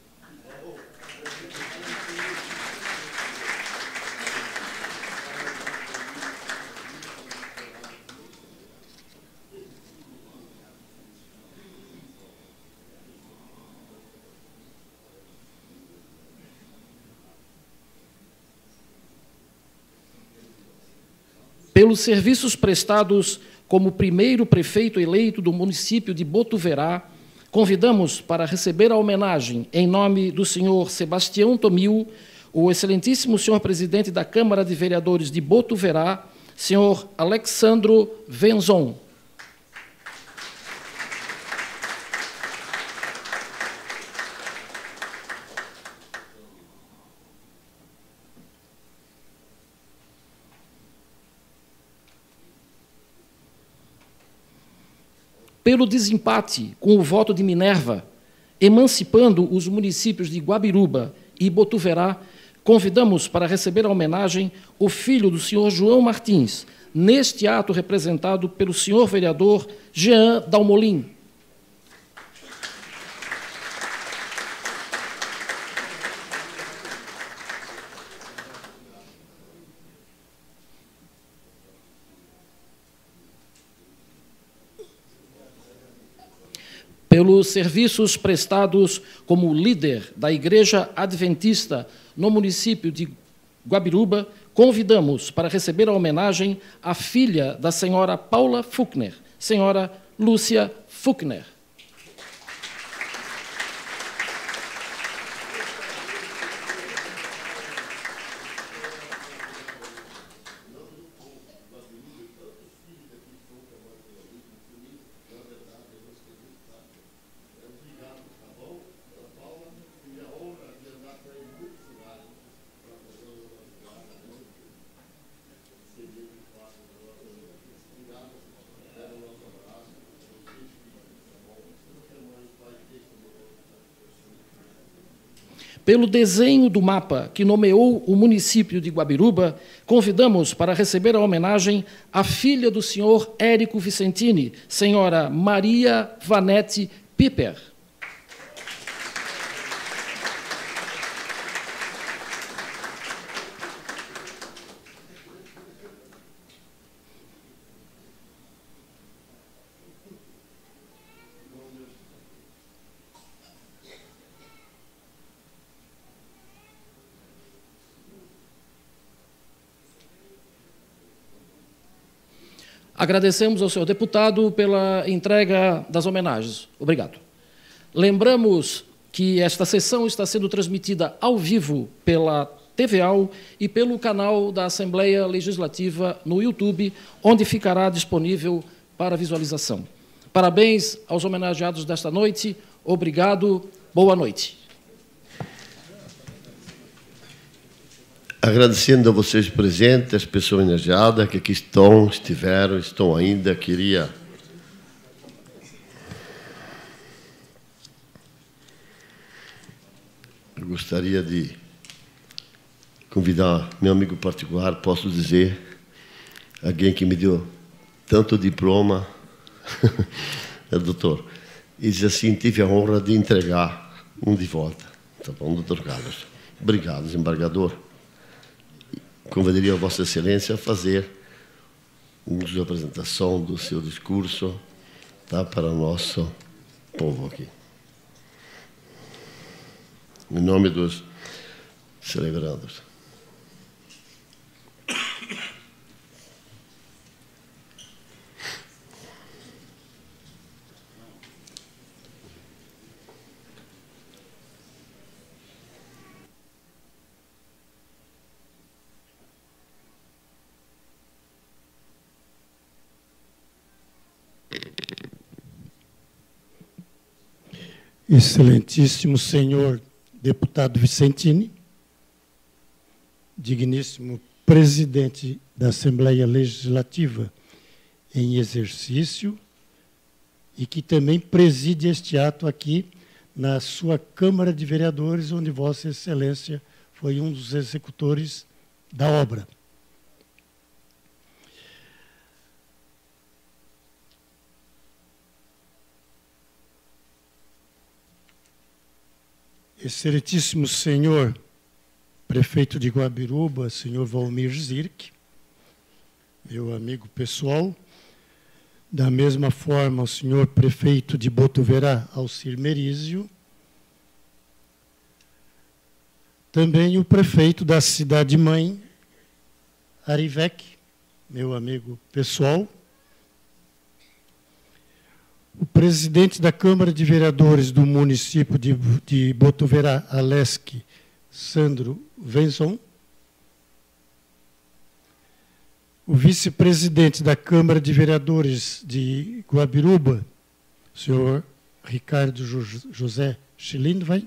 Pelos serviços prestados como primeiro prefeito eleito do município de Botuverá, convidamos para receber a homenagem, em nome do senhor Sebastião Tomil, o excelentíssimo senhor presidente da Câmara de Vereadores de Botuverá, senhor Alexandro Venzon. Pelo desempate com o voto de Minerva, emancipando os municípios de Guabiruba e Botuverá, convidamos para receber a homenagem o filho do senhor João Martins, neste ato representado pelo senhor vereador Jean Dalmolin. Pelos serviços prestados como líder da Igreja Adventista no município de Guabiruba, convidamos para receber a homenagem a filha da senhora Paula Fuchner, senhora Lúcia Fuchner. Pelo desenho do mapa que nomeou o município de Guabiruba, convidamos para receber a homenagem a filha do senhor Érico Vicentini, senhora Maria Vanete Piper. Agradecemos ao senhor deputado pela entrega das homenagens. Obrigado. Lembramos que esta sessão está sendo transmitida ao vivo pela TVAL e pelo canal da Assembleia Legislativa no YouTube, onde ficará disponível para visualização. Parabéns aos homenageados desta noite. Obrigado. Boa noite. Agradecendo a vocês presentes, as pessoas homenageadas que aqui estiveram, estão ainda, eu gostaria de convidar meu amigo particular, posso dizer, alguém que me deu tanto diploma, doutor, e diz assim, tive a honra de entregar um de volta. Tá bom, doutor Carlos? Obrigado, desembargador. Convidaria a Vossa Excelência a fazer uso da apresentação do seu discurso, tá, para o nosso povo aqui. Em nome dos celebrandos. Excelentíssimo senhor deputado Vicentini, digníssimo presidente da Assembleia Legislativa em exercício e que também preside este ato aqui na sua Câmara de Vereadores, onde Vossa Excelência foi um dos executores da obra. Excelentíssimo senhor prefeito de Guabiruba, senhor Valmir Zirk, meu amigo pessoal, da mesma forma o senhor prefeito de Botuverá, Alcir Merizio, também o prefeito da cidade-mãe, Arivec, meu amigo pessoal, o presidente da Câmara de Vereadores do município de Botuverá, Alesc, Sandro Venzon, o vice-presidente da Câmara de Vereadores de Guabiruba, o senhor Ricardo José Schilindwein,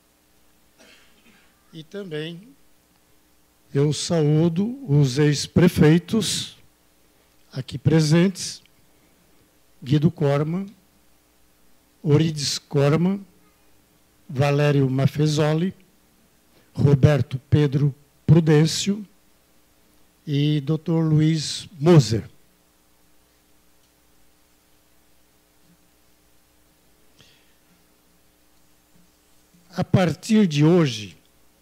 e também eu saúdo os ex-prefeitos aqui presentes, Guido Corma, Orides Corma, Valério Maffezoli, Roberto Pedro Prudêncio e Dr. Luiz Moser. A partir de hoje,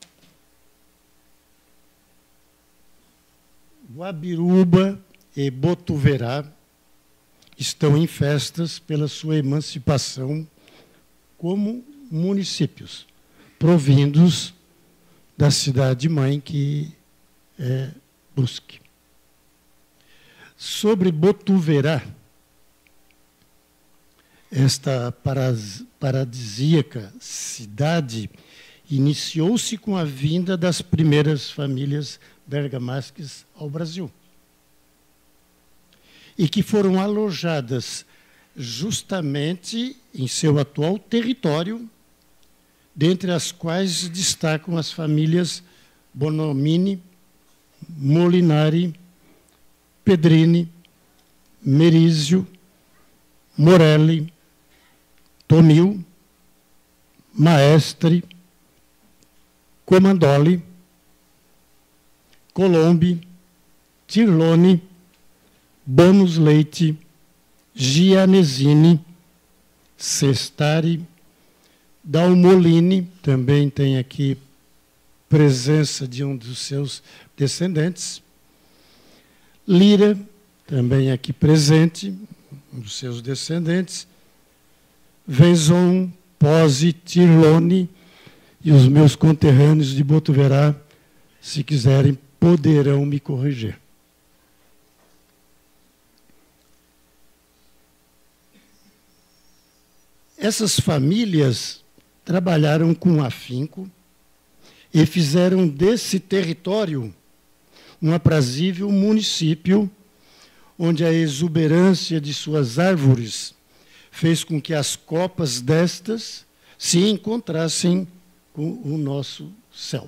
Guabiruba e Botuverá estão em festas pela sua emancipação como municípios, provindos da cidade-mãe, que é Brusque. Sobre Botuverá, esta paradisíaca cidade iniciou-se com a vinda das primeiras famílias bergamasques ao Brasil, e que foram alojadas justamente em seu atual território, dentre as quais destacam as famílias Bonomini, Molinari, Pedrini, Merizio, Morelli, Tomil, Maestre, Comandoli, Colombi, Tirlone, Bônus Leite, Gianesini, Sestari, Dalmolini, também tem aqui presença de um dos seus descendentes. Lira, também aqui presente, um dos seus descendentes. Venzon, Pozzi, Tirlone e os meus conterrâneos de Botuverá, se quiserem, poderão me corrigir. Essas famílias trabalharam com afinco e fizeram desse território um aprazível município, onde a exuberância de suas árvores fez com que as copas destas se encontrassem com o nosso céu.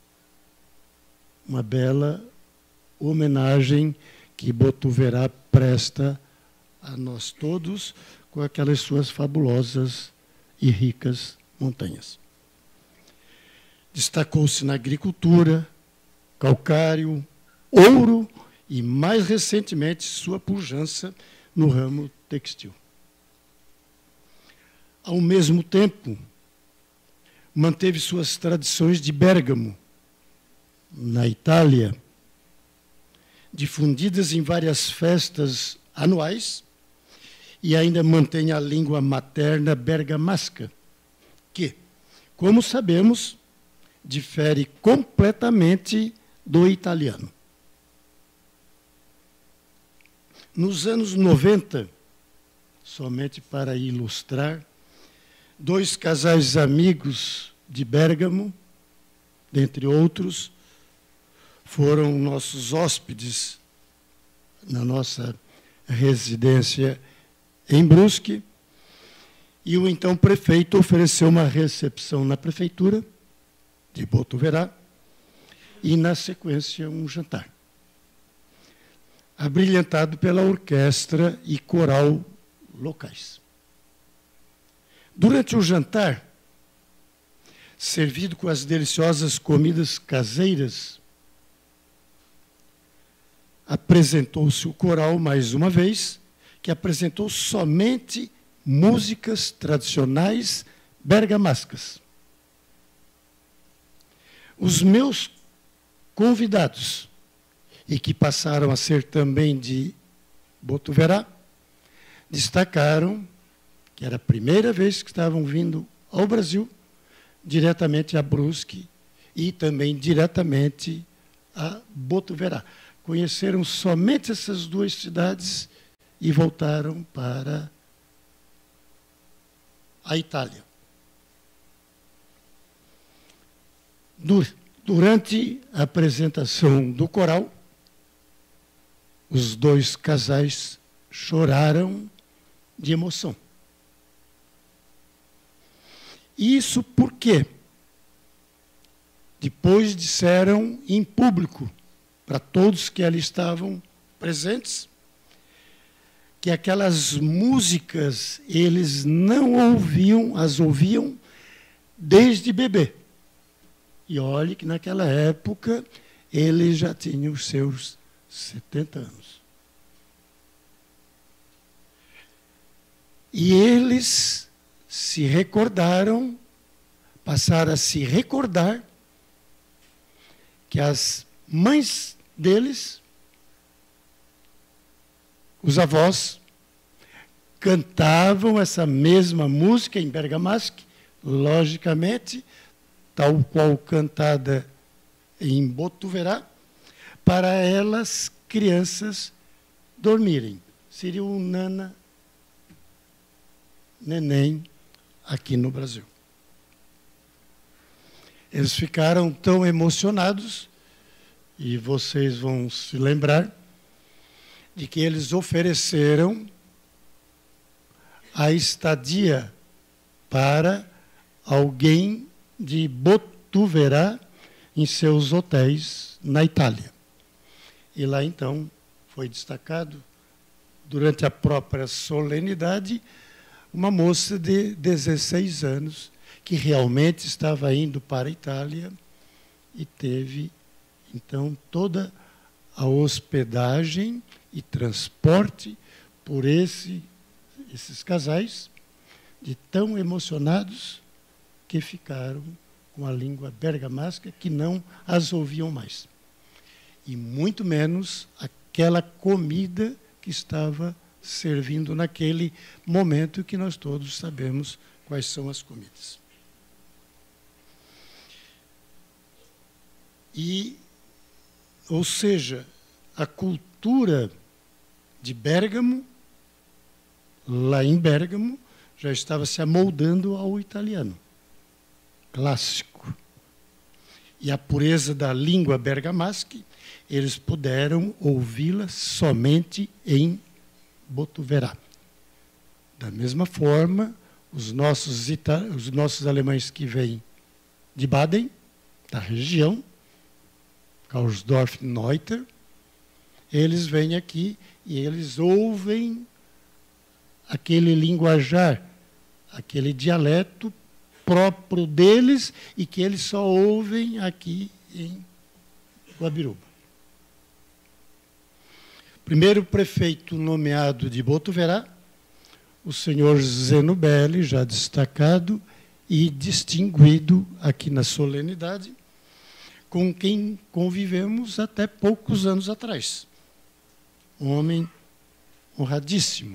Uma bela homenagem que Botuverá presta a nós todos, com aquelas suas fabulosas e ricas montanhas. Destacou-se na agricultura, calcário, ouro e, mais recentemente, sua pujança no ramo textil. Ao mesmo tempo, manteve suas tradições de Bérgamo, na Itália, difundidas em várias festas anuais, e ainda mantém a língua materna bergamasca, que, como sabemos, difere completamente do italiano. Nos anos 90, somente para ilustrar, 2 casais amigos de Bérgamo, dentre outros, foram nossos hóspedes na nossa residência em Brusque, e o então prefeito ofereceu uma recepção na prefeitura de Botuverá e, na sequência, um jantar, abrilhantado pela orquestra e coral locais. Durante o jantar, servido com as deliciosas comidas caseiras, apresentou-se o coral mais uma vez, que apresentou somente músicas tradicionais bergamascas. Os meus convidados, e que passaram a ser também de Botuverá, destacaram que era a primeira vez que estavam vindo ao Brasil, diretamente a Brusque e também diretamente a Botuverá. Conheceram somente essas 2 cidades e voltaram para a Itália. Durante a apresentação do coral, os 2 casais choraram de emoção. Isso porque depois disseram em público, para todos que ali estavam presentes, que aquelas músicas eles não ouviam, as ouviam desde bebê. E olhe que naquela época ele já tinha os seus 70 anos. E eles se recordaram, passaram a se recordar que as mães deles, os avós, cantavam essa mesma música em bergamasque, logicamente, tal qual cantada em Botuverá, para elas, crianças, dormirem. Seria um nana, neném, aqui no Brasil. Eles ficaram tão emocionados, e vocês vão se lembrar, de que eles ofereceram a estadia para alguém de Botuverá em seus hotéis na Itália. E lá, então, foi destacado, durante a própria solenidade, uma moça de 16 anos, que realmente estava indo para a Itália e teve, então, toda a hospedagem e transporte por esses casais, de tão emocionados que ficaram com a língua bergamasca, que não as ouviam mais. E muito menos aquela comida que estava servindo naquele momento, que nós todos sabemos quais são as comidas. Ou seja, a cultura de Bérgamo, lá em Bérgamo, já estava se amoldando ao italiano clássico. E a pureza da língua bergamasca, eles puderam ouvi-la somente em Botuverá. Da mesma forma, os nossos alemães que vêm de Baden, da região, Kausdorff, Neuter, eles vêm aqui e eles ouvem aquele linguajar, aquele dialeto próprio deles e que eles só ouvem aqui em Guabiruba. Primeiro prefeito nomeado de Botuverá, o senhor Zeno Belli, já destacado e distinguido aqui na solenidade, com quem convivemos até poucos anos atrás. Um homem honradíssimo.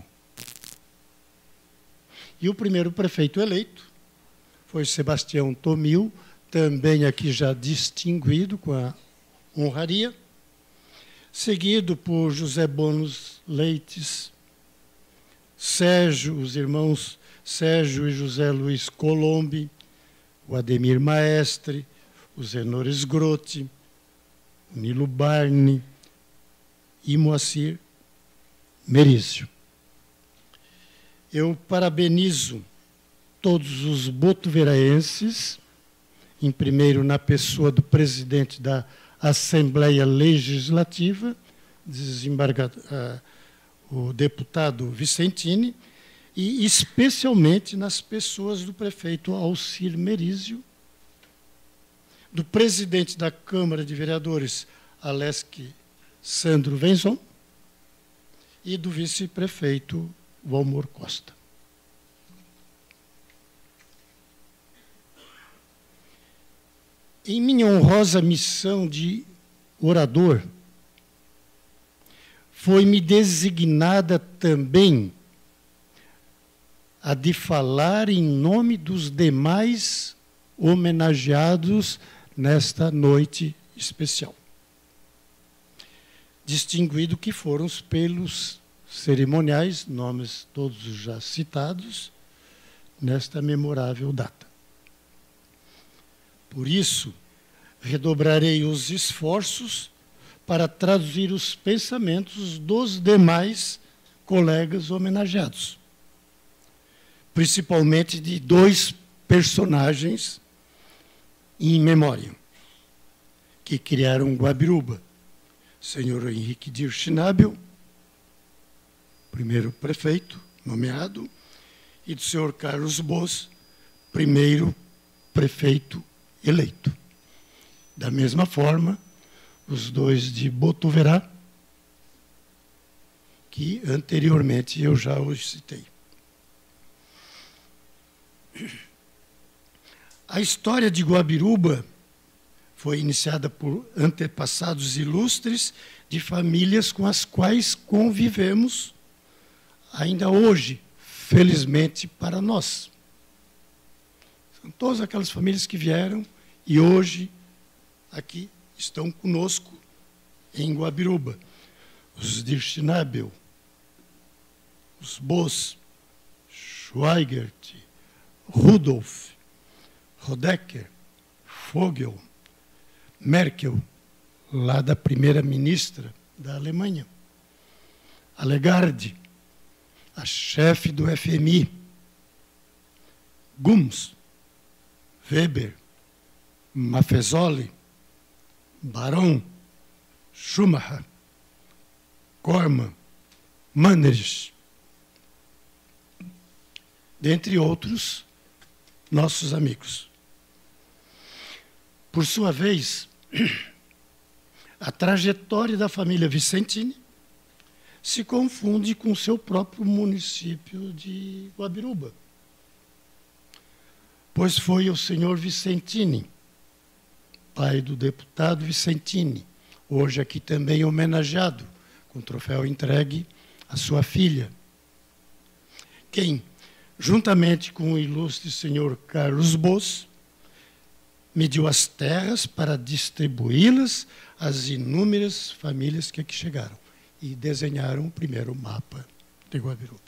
E o primeiro prefeito eleito foi Sebastião Tomil, também aqui já distinguido com a honraria, seguido por José Bonos Leites, Sérgio, os irmãos Sérgio e José Luiz Colombi, o Ademir Maestre, o Zenores Grotti, o Nilo Barni e Moacir Merício. Eu parabenizo todos os botuveraenses, em primeiro na pessoa do presidente da Assembleia Legislativa, o deputado Vicentini, e especialmente nas pessoas do prefeito Alcir Merizio, do presidente da Câmara de Vereadores, Alesque Sandro Venzon, e do vice-prefeito Valmor Costa. Em minha honrosa missão de orador, foi-me designada também a de falar em nome dos demais homenageados nesta noite especial. Distinguido que foram pelos cerimoniais, nomes todos já citados, nesta memorável data. Por isso, redobrarei os esforços para traduzir os pensamentos dos demais colegas homenageados, principalmente de dois personagens em memória, que criaram Guabiruba, senhor Henrique Dir Schnabel, primeiro prefeito nomeado, e do senhor Carlos Boas, primeiro prefeito eleito. Da mesma forma, os dois de Botuverá, que anteriormente eu já os citei. A história de Guabiruba foi iniciada por antepassados ilustres de famílias com as quais convivemos ainda hoje, felizmente para nós. São todas aquelas famílias que vieram e hoje aqui estão conosco em Guabiruba. Os Dirschnabel, os Boas, Schweigert, Rudolf, Rodecker, Vogel, Merkel, lá da primeira-ministra da Alemanha, a Lagarde, a chefe do FMI, Gums, Weber, Maffezoli, Barão, Schumacher, Corman, Mannerich, dentre outros, nossos amigos. Por sua vez, a trajetória da família Vicentini se confunde com o seu próprio município de Guabiruba, pois foi o senhor Vicentini, pai do deputado Vicentini, hoje aqui também homenageado, com o troféu entregue à sua filha, quem, juntamente com o ilustre senhor Carlos Bos, mediu as terras para distribuí-las às inúmeras famílias que aqui chegaram e desenharam o primeiro mapa de Guabiruba.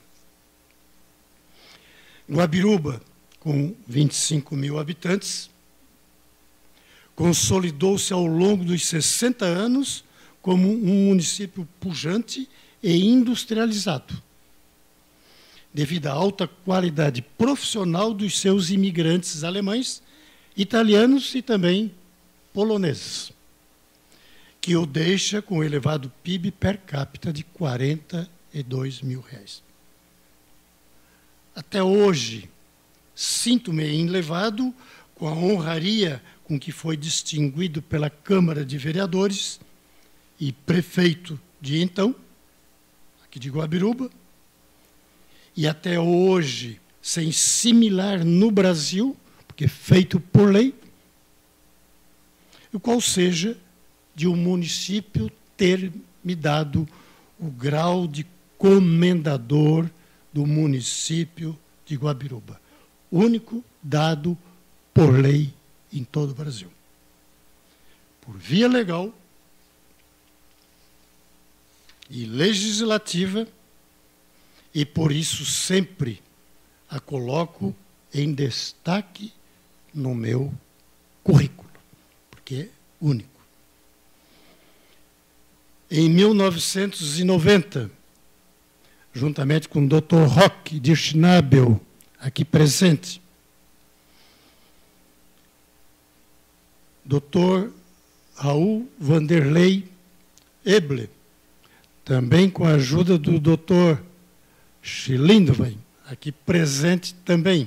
Guabiruba, com 25 mil habitantes, consolidou-se ao longo dos 60 anos como um município pujante e industrializado, devido à alta qualidade profissional dos seus imigrantes alemães, italianos e também poloneses, que o deixa com um elevado PIB per capita de R$42 mil. Até hoje, sinto-me enlevado com a honraria com que foi distinguido pela Câmara de Vereadores e prefeito de então, aqui de Guabiruba, e até hoje, sem similar no Brasil, porque feito por lei, o qual seja de um município ter me dado o grau de comendador do município de Guabiruba, único dado por lei em todo o Brasil. Por via legal e legislativa, e por isso sempre a coloco em destaque no meu currículo, porque é único. Em 1990, juntamente com o Dr. Roque de Schnabel, aqui presente, Dr. Raul Vanderlei Eble, também com a ajuda do Dr. Schilindwein, aqui presente também.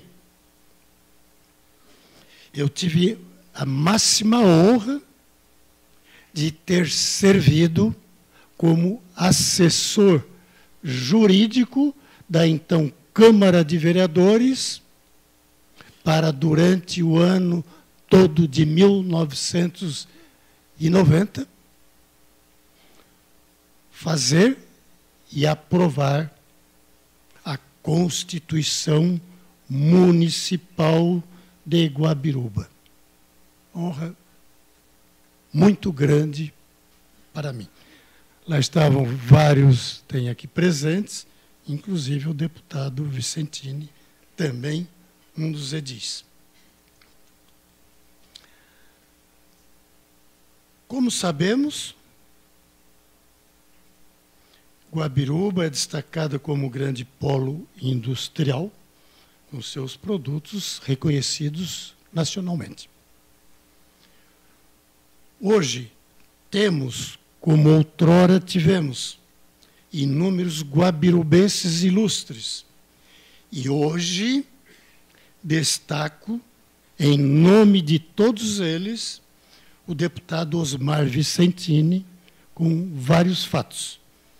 Eu tive a máxima honra de ter servido como assessor jurídico da então Câmara de Vereadores para, durante o ano todo de 1990, fazer e aprovar a Constituição Municipal de Guabiruba. Honra muito grande para mim. Lá estavam vários, tem aqui presentes, inclusive o deputado Vicentini, também um dos edis. Como sabemos, Guabiruba é destacada como grande polo industrial, com seus produtos reconhecidos nacionalmente. Hoje, temos, como outrora tivemos, inúmeros guabirubenses ilustres. E hoje, destaco, em nome de todos eles, o deputado Osmar Vicentini, com vários fatos.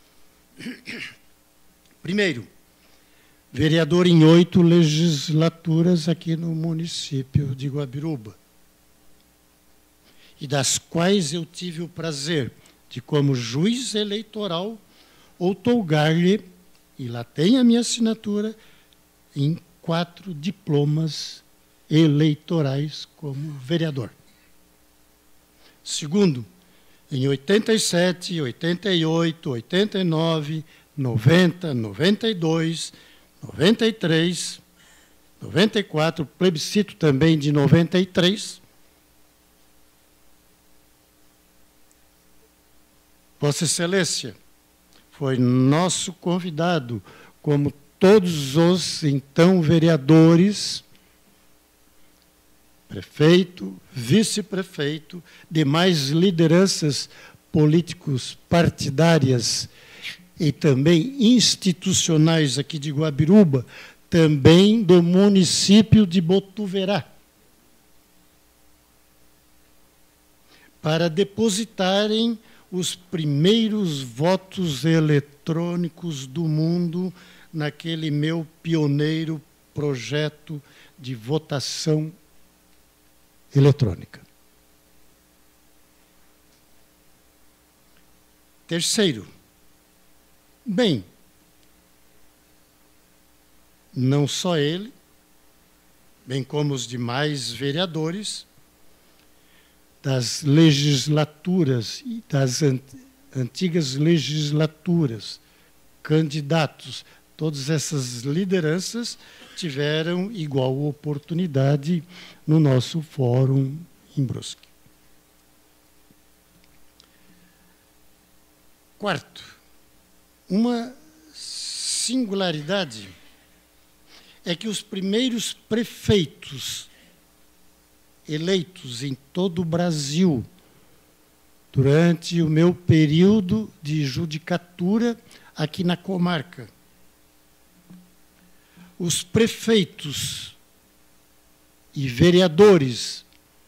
Primeiro, vereador em 8 legislaturas aqui no município de Guabiruba, e das quais eu tive o prazer de, como juiz eleitoral, outorgar-lhe, e lá tem a minha assinatura, em 4 diplomas eleitorais como vereador. Segundo, em 87, 88, 89, 90, 92, 93, 94, plebiscito também de 93. Vossa Excelência foi nosso convidado, como todos os então vereadores, prefeito, vice-prefeito, demais lideranças políticos partidárias e também institucionais aqui de Guabiruba, também do município de Botuverá, para depositarem os primeiros votos eletrônicos do mundo naquele meu pioneiro projeto de votação eletrônica. Terceiro, bem, não só ele, bem como os demais vereadores das legislaturas e das antigas legislaturas, candidatos, todas essas lideranças tiveram igual oportunidade no nosso fórum em Brusque. Quarto, uma singularidade é que os primeiros prefeitos eleitos em todo o Brasil durante o meu período de judicatura aqui na comarca, os prefeitos e vereadores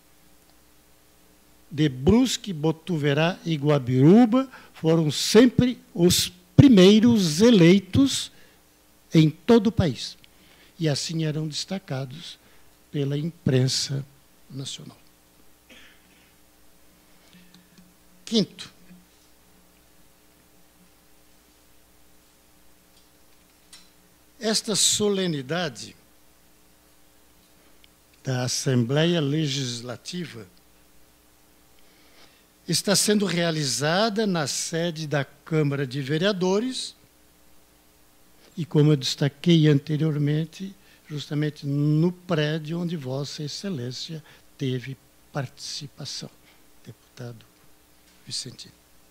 de Brusque, Botuverá e Guabiruba foram sempre os primeiros eleitos em todo o país. E assim eram destacados pela imprensa nacional. Quinto, esta solenidade da Assembleia Legislativa está sendo realizada na sede da Câmara de Vereadores e, como eu destaquei anteriormente, justamente no prédio onde Vossa Excelência teve participação, deputado Vicentino.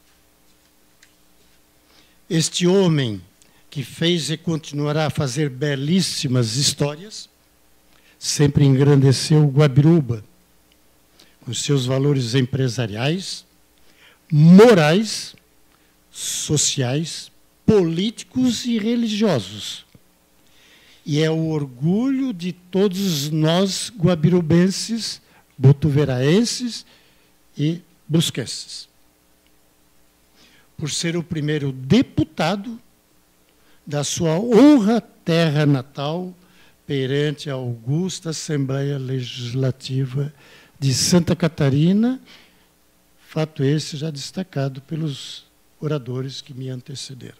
Este homem que fez e continuará a fazer belíssimas histórias, sempre engrandeceu Guabiruba, com seus valores empresariais, morais, sociais, políticos e religiosos. E é o orgulho de todos nós guabirubenses, botuveraenses e brusquenses. Por ser o primeiro deputado da sua honra terra natal perante a augusta Assembleia Legislativa de Santa Catarina, fato esse já destacado pelos oradores que me antecederam.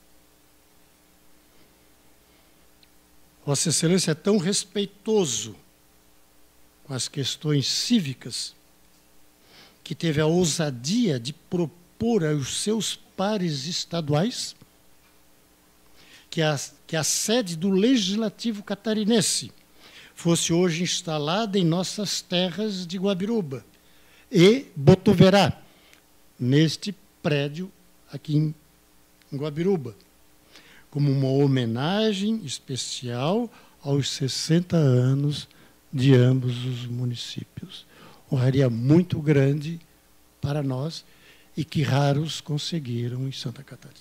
Vossa Excelência é tão respeitoso com as questões cívicas que teve a ousadia de propor aos seus pares estaduais que a sede do Legislativo catarinense fosse hoje instalada em nossas terras de Guabiruba e Botuverá, neste prédio aqui em Guabiruba, como uma homenagem especial aos 60 anos de ambos os municípios. Honraria muito grande para nós e que raros conseguiram em Santa Catarina.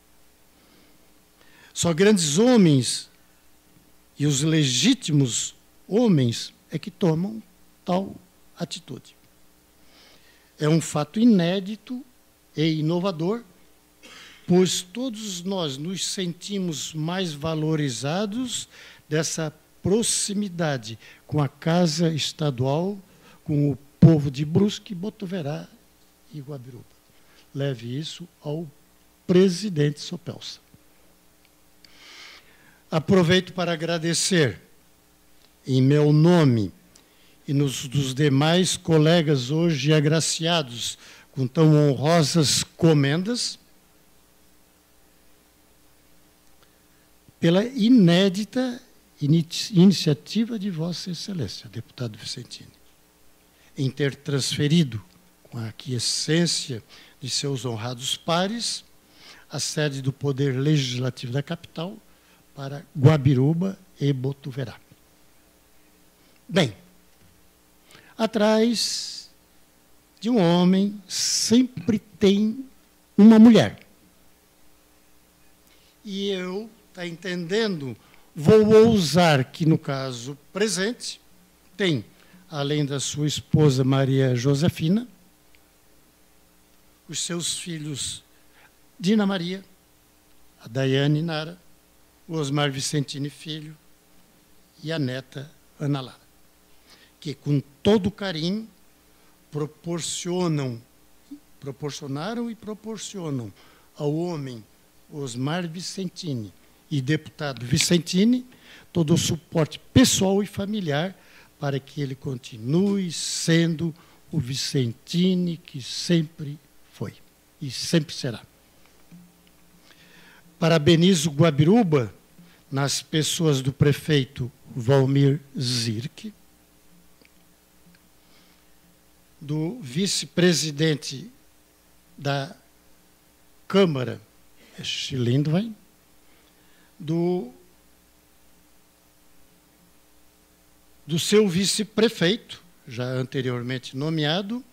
Só grandes homens e os legítimos homens é que tomam tal atitude. É um fato inédito e inovador, pois todos nós nos sentimos mais valorizados dessa proximidade com a Casa Estadual, com o povo de Brusque, Botuverá e Guabiruba. Leve isso ao presidente Sopelsa. Aproveito para agradecer, em meu nome e dos demais colegas hoje agraciados com tão honrosas comendas, pela inédita iniciativa de Vossa Excelência, deputado Vicentini, em ter transferido, com a aquiescência de seus honrados pares, a sede do Poder Legislativo da capital para Guabiruba e Botuverá. Bem, atrás de um homem sempre tem uma mulher. E eu, está entendendo, vou ousar que, no caso presente, tem, além da sua esposa Maria Josefina, os seus filhos Dina Maria, a Daiane Nara, o Osmar Vicentini Filho e a neta Ana Lara, que com todo carinho proporcionaram e proporcionam ao homem Osmar Vicentini e deputado Vicentini todo o suporte pessoal e familiar para que ele continue sendo o Vicentini que sempre foi e sempre será. Parabenizo Guabiruba nas pessoas do prefeito Valmir Zirk, do vice-presidente da Câmara, Schilindwein, do seu vice-prefeito, já anteriormente nomeado,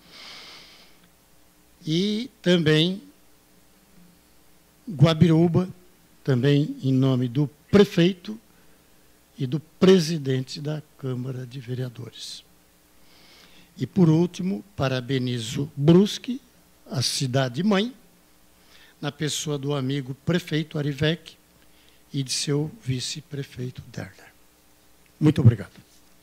e também Guabiruba, também em nome do prefeito e do presidente da Câmara de Vereadores. E, por último, parabenizo Brusque, a cidade-mãe, na pessoa do amigo prefeito Arivec e de seu vice-prefeito Derler. Muito obrigado.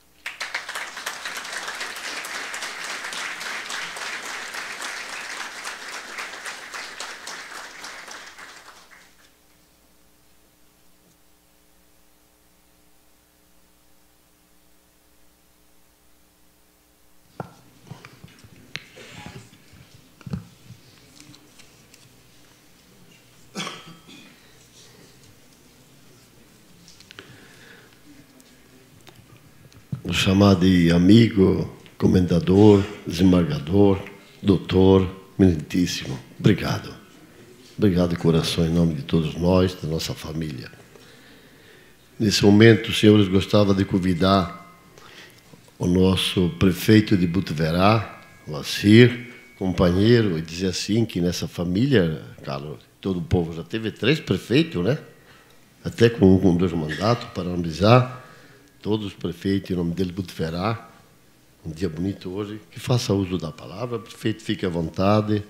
Vou chamar de amigo, comendador, desembargador, doutor, eminentíssimo. Obrigado. Obrigado de coração em nome de todos nós, da nossa família. Nesse momento, os senhores gostavam de convidar o nosso prefeito de Botuverá, o Assir, companheiro, e dizer assim que nessa família, Carlos, todo o povo já teve 3 prefeitos, né? Até com 2 mandatos, para analisar. Todos os prefeitos, em nome dele, Botuverá, um dia bonito hoje, que faça uso da palavra, prefeito, fique à vontade.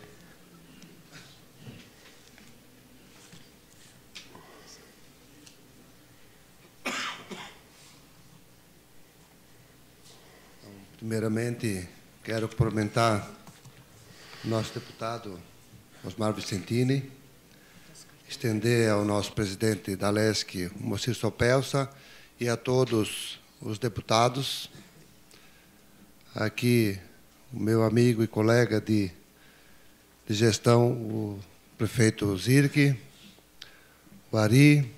Primeiramente, quero cumprimentar o nosso deputado Osmar Vicentini, estender ao nosso presidente da LESC, Moacir Sopelsa, e a todos os deputados. Aqui, o meu amigo e colega de gestão, o prefeito Zirk, o Ari.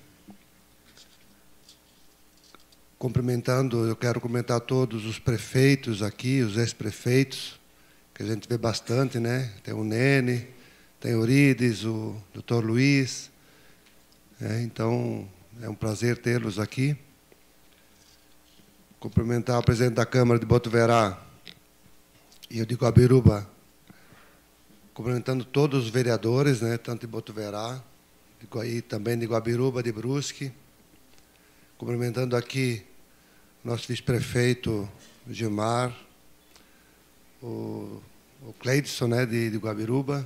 Eu quero cumprimentar todos os prefeitos aqui, os ex-prefeitos, que a gente vê bastante, né? Tem o Nene, tem o Eurides, o doutor Luiz. Então, é um prazer tê-los aqui. Cumprimentar o presidente da Câmara de Botuverá e o de Guabiruba, cumprimentando todos os vereadores, né, tanto de Botuverá, e também de Guabiruba, de Brusque. Cumprimentando aqui o nosso vice-prefeito Gilmar, o Cleidson, né, de Guabiruba.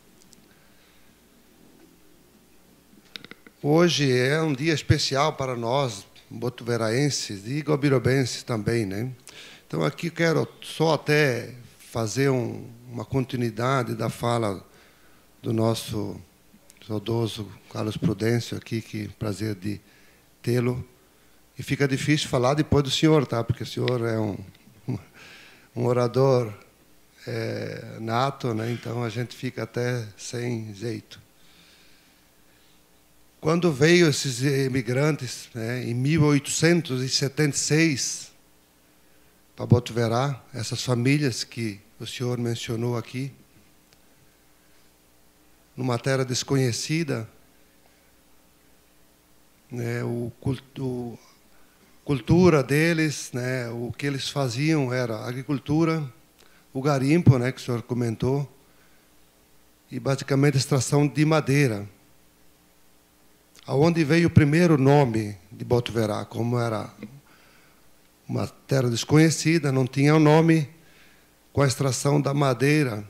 Hoje é um dia especial para nós, botuveraenses e guabirobenses também, né? Então, aqui quero só até fazer uma continuidade da fala do nosso saudoso Carlos Prudêncio aqui, que prazer de tê-lo. E fica difícil falar depois do senhor, tá? Porque o senhor é um orador nato, né? Então a gente fica até sem jeito. Quando veio esses imigrantes, né, em 1876, para Botuverá, essas famílias que o senhor mencionou aqui, numa terra desconhecida, né, cultura deles, né, o que eles faziam era agricultura, o garimpo, né, que o senhor comentou, e basicamente extração de madeira. Aonde veio o primeiro nome de Botuverá, como era uma terra desconhecida, não tinha o nome, com a extração da madeira,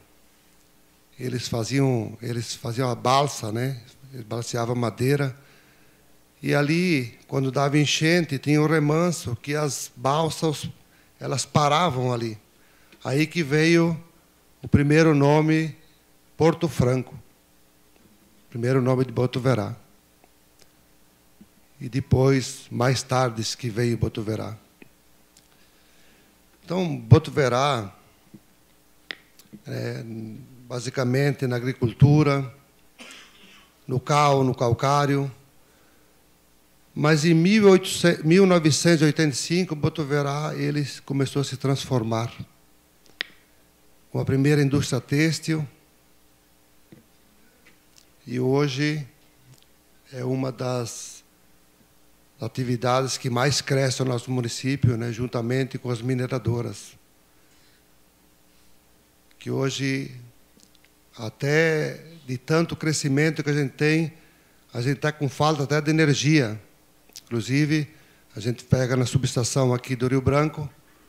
eles faziam a balsa, né? Eles balseavam madeira E ali, quando dava enchente, tinha um remanso, que as balsas, elas paravam ali. Aí que veio o primeiro nome, Porto Franco. Primeiro nome de Botuverá. E depois, mais tarde, que veio Botuverá. Então, Botuverá, basicamente na agricultura, no cal, no calcário. Mas em 1985, Botuverá ele começou a se transformar. Com a primeira indústria têxtil. E hoje é uma das atividades que mais cresce no nosso município, né, juntamente com as mineradoras. Que hoje, até de tanto crescimento que a gente está com falta até de energia. Inclusive, a gente pega na subestação aqui do Rio Branco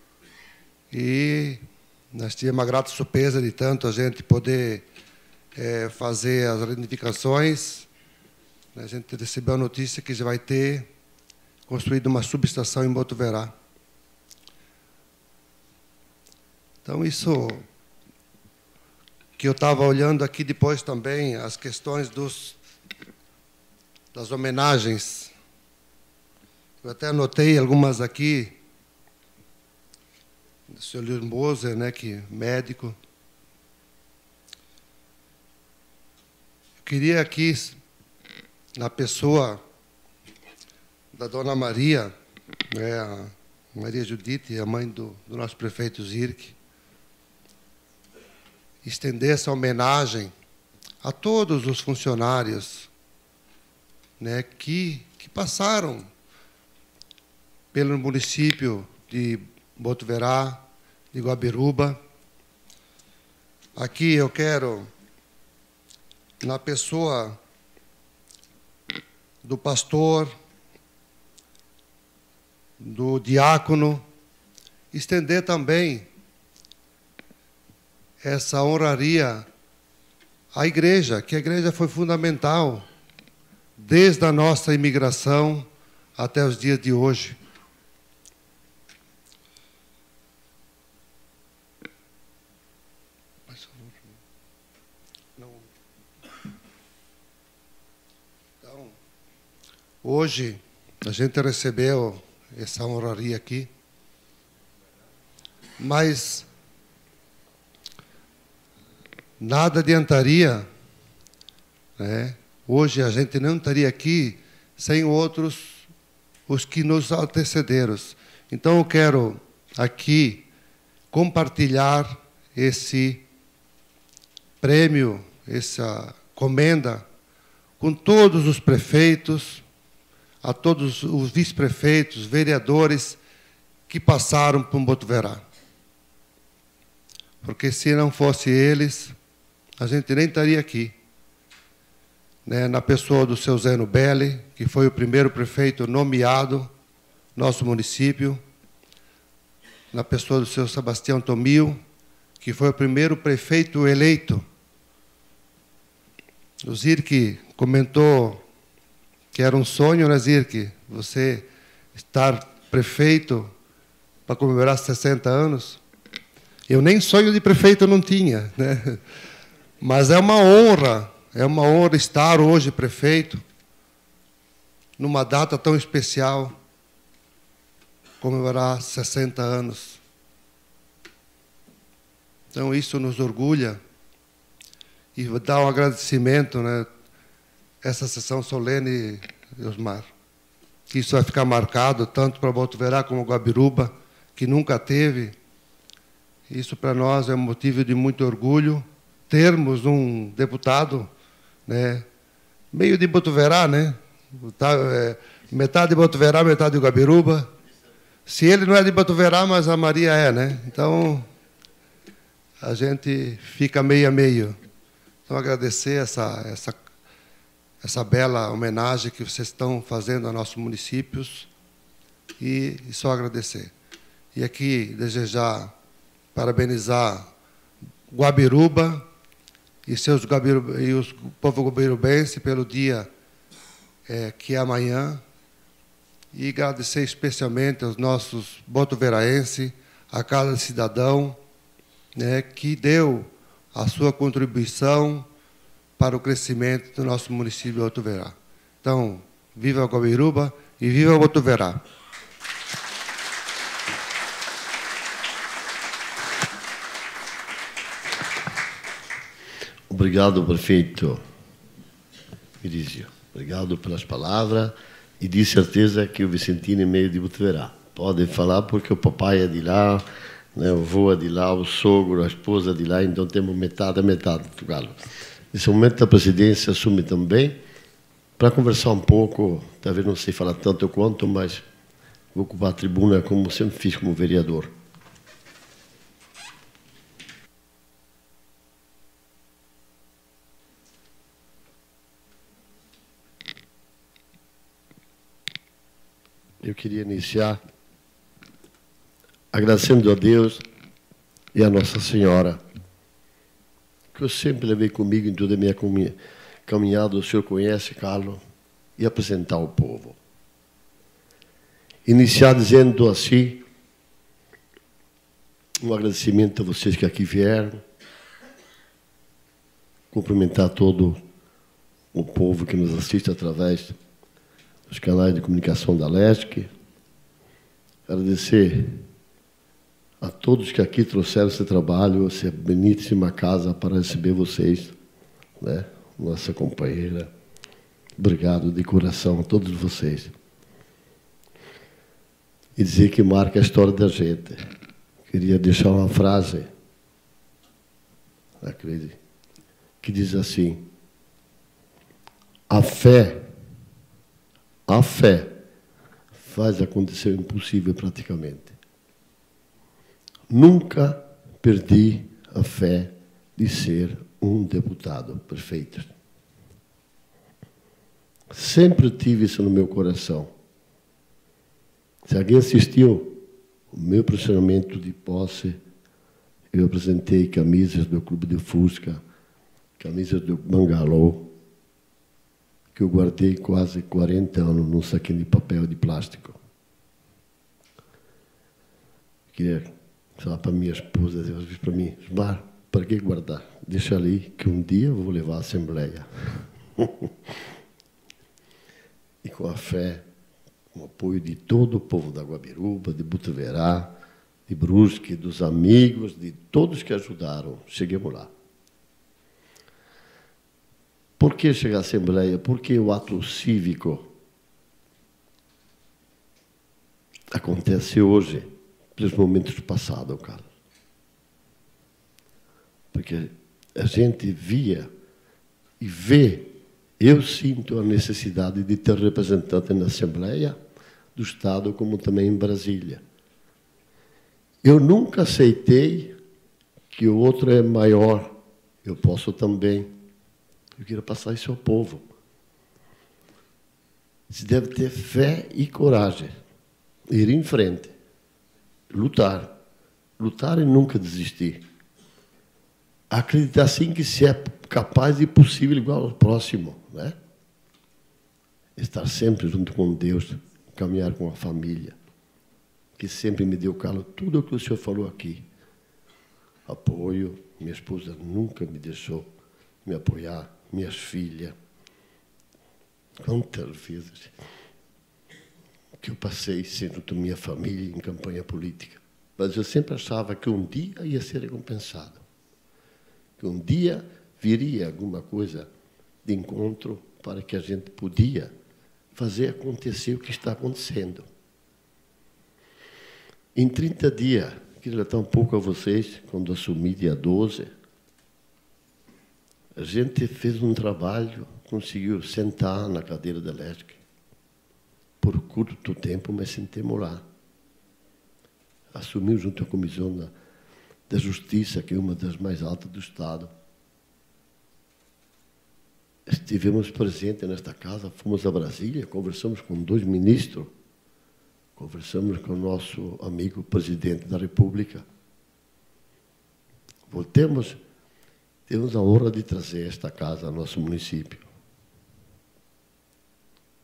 e nós tivemos uma grata surpresa de tanto a gente poder fazer as reivindicações. A gente recebeu a notícia que já vai ter construído uma subestação em Botuverá. Então, isso que eu estava olhando aqui depois também, as questões das homenagens. Eu até anotei algumas aqui, do senhor Luiz Moser, né, que é médico. Eu queria aqui, na pessoa da dona Maria, né, a Maria Judite, a mãe do nosso prefeito Zirk, estender essa homenagem a todos os funcionários, né, que passaram pelo município de Botuverá, de Guabiruba. Aqui eu quero, na pessoa do pastor, do diácono, estender também essa honraria à igreja, que a igreja foi fundamental desde a nossa imigração até os dias de hoje. Então, hoje a gente recebeu essa honraria aqui, mas nada adiantaria, né? Hoje a gente não estaria aqui sem outros, os que nos antecederam. Então eu quero aqui compartilhar esse prêmio, essa comenda, com todos os prefeitos, a todos os vice-prefeitos, vereadores que passaram por Botuverá. Porque se não fosse eles, a gente nem estaria aqui. Né, na pessoa do seu Zeno Belli, que foi o primeiro prefeito nomeado no nosso município, na pessoa do seu Sebastião Tomil, que foi o primeiro prefeito eleito. O Zirk comentou que era um sonho, né, Zirk, você estar prefeito para comemorar 60 anos. Eu nem sonho de prefeito não tinha, né? Mas é uma honra estar hoje prefeito, numa data tão especial, comemorar 60 anos. Então, isso nos orgulha e dá um agradecimento, né, essa sessão solene, Osmar, que isso vai ficar marcado tanto para Botuverá como Guabiruba, que nunca teve. Isso para nós é um motivo de muito orgulho, termos um deputado, né, meio de Botuverá, né? Metade de Botuverá, metade de Guabiruba. Se ele não é de Botuverá, mas a Maria é, né? Então, a gente fica meio a meio. Então, agradecer essa bela homenagem que vocês estão fazendo aos nossos municípios e só agradecer. E aqui, desejar, parabenizar Guabiruba e o povo guabirubense pelo dia que é amanhã, e agradecer especialmente aos nossos botoveraenses, a cada cidadão, né, que deu a sua contribuição para o crescimento do nosso município de Botuverá. Então, viva Guabiruba e viva Botuverá! Obrigado, prefeito Irísio. Obrigado pelas palavras e de certeza que o Vicentino é meio de Botuverá. Pode falar porque o papai é de lá, né, o avô é de lá, o sogro, a esposa é de lá, então temos metade a metade do galo. Nesse momento a presidência assume também para conversar um pouco, talvez não sei falar tanto quanto, mas vou ocupar a tribuna como sempre fiz como vereador. Eu queria iniciar agradecendo a Deus e a Nossa Senhora, que eu sempre levei comigo em toda a minha caminhada, o senhor conhece, Carlos, e apresentar ao povo. Iniciar dizendo assim, um agradecimento a vocês que aqui vieram, cumprimentar todo o povo que nos assiste através dos canais de comunicação da LESC, agradecer a todos que aqui trouxeram esse trabalho, essa belíssima casa para receber vocês, né? Nossa companheira. Obrigado de coração a todos vocês. E dizer que marca a história da gente. Queria deixar uma frase, acredite, que diz assim: a fé faz acontecer o impossível praticamente. Nunca perdi a fé de ser um deputado perfeito. Sempre tive isso no meu coração. Se alguém assistiu ao meu pressionamento de posse, eu apresentei camisas do Clube de Fusca, camisas do Bangalô, que eu guardei quase 40 anos num saquinho de papel de plástico. Queria falar para minha esposa, ela disse para mim: Osmar, para que guardar? Deixa ali, que um dia eu vou levar à Assembleia. E com a fé, com o apoio de todo o povo da Guabiruba, de Botuverá, de Brusque, dos amigos, de todos que ajudaram, chegamos lá. Por que chegar à Assembleia? Porque o ato cívico acontece hoje, pelos momentos passados, Carlos. Porque a gente via e vê, eu sinto a necessidade de ter representante na Assembleia do Estado, como também em Brasília. Eu nunca aceitei que o outro é maior, eu posso também. Eu quero passar isso ao povo. Se deve ter fé e coragem, ir em frente, lutar e nunca desistir. Acreditar sim que se é capaz e possível igual ao próximo, né? Estar sempre junto com Deus, caminhar com a família, que sempre me deu, Carlos, tudo o que o senhor falou aqui. Apoio, minha esposa nunca me deixou me apoiar, minhas filhas. Quantas vezes que eu passei sendo da minha família em campanha política. Mas eu sempre achava que um dia ia ser recompensado. Que um dia viria alguma coisa de encontro para que a gente podia fazer acontecer o que está acontecendo. Em 30 dias, queria relatar um pouco a vocês, quando assumi dia 12, a gente fez um trabalho, conseguiu sentar na cadeira da LESC. Por curto tempo, mas sentemos lá. Assumiu junto à Comissão da Justiça, que é uma das mais altas do Estado. Estivemos presentes nesta casa, fomos a Brasília, conversamos com 2 ministros, conversamos com o nosso amigo presidente da República. Voltemos, temos a honra de trazer esta casa ao nosso município.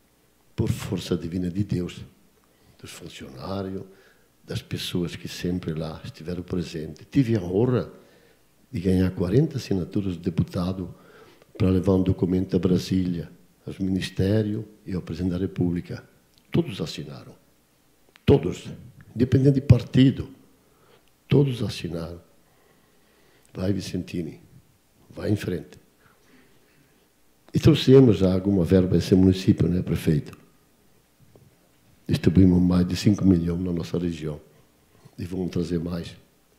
por força divina de Deus, dos funcionários, das pessoas que sempre lá estiveram presentes. Tive a honra de ganhar 40 assinaturas de deputado para levar um documento a Brasília, aos ministérios e ao presidente da República. Todos assinaram. Todos, independente de partido. Todos assinaram. Vai, Vicentini, vai em frente. E trouxemos já alguma verba a esse município, né, prefeito? Distribuímos mais de 5 milhões na nossa região. E vamos trazer mais.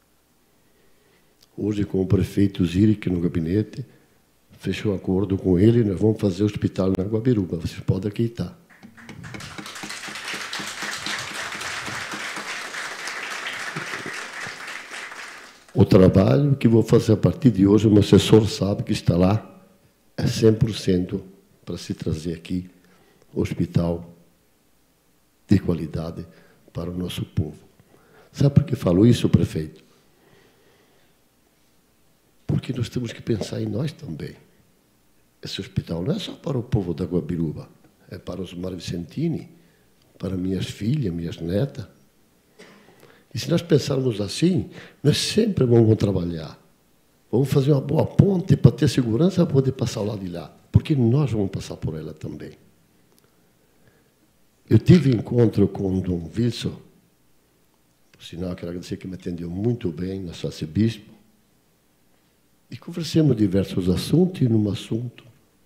Hoje, com o prefeito Ziric no gabinete, fechou um acordo com ele e nós vamos fazer o hospital na Guabiruba. Vocês podem acreditar. O trabalho que vou fazer a partir de hoje, o meu assessor sabe que está lá, é 100% para se trazer aqui o hospital de qualidade para o nosso povo. Sabe por que falo isso, prefeito? Porque nós temos que pensar em nós também. Esse hospital não é só para o povo da Guabiruba, é para os Osmar Vicentini, para minhas filhas, minhas netas. E se nós pensarmos assim, nós sempre vamos trabalhar. Vamos fazer uma boa ponte para ter segurança para poder passar lá de lá, porque nós vamos passar por ela também. Eu tive encontro com o Dom Wilson, por sinal, quero agradecer que me atendeu muito bem, nosso arcebispo, e conversamos diversos assuntos, e num assunto,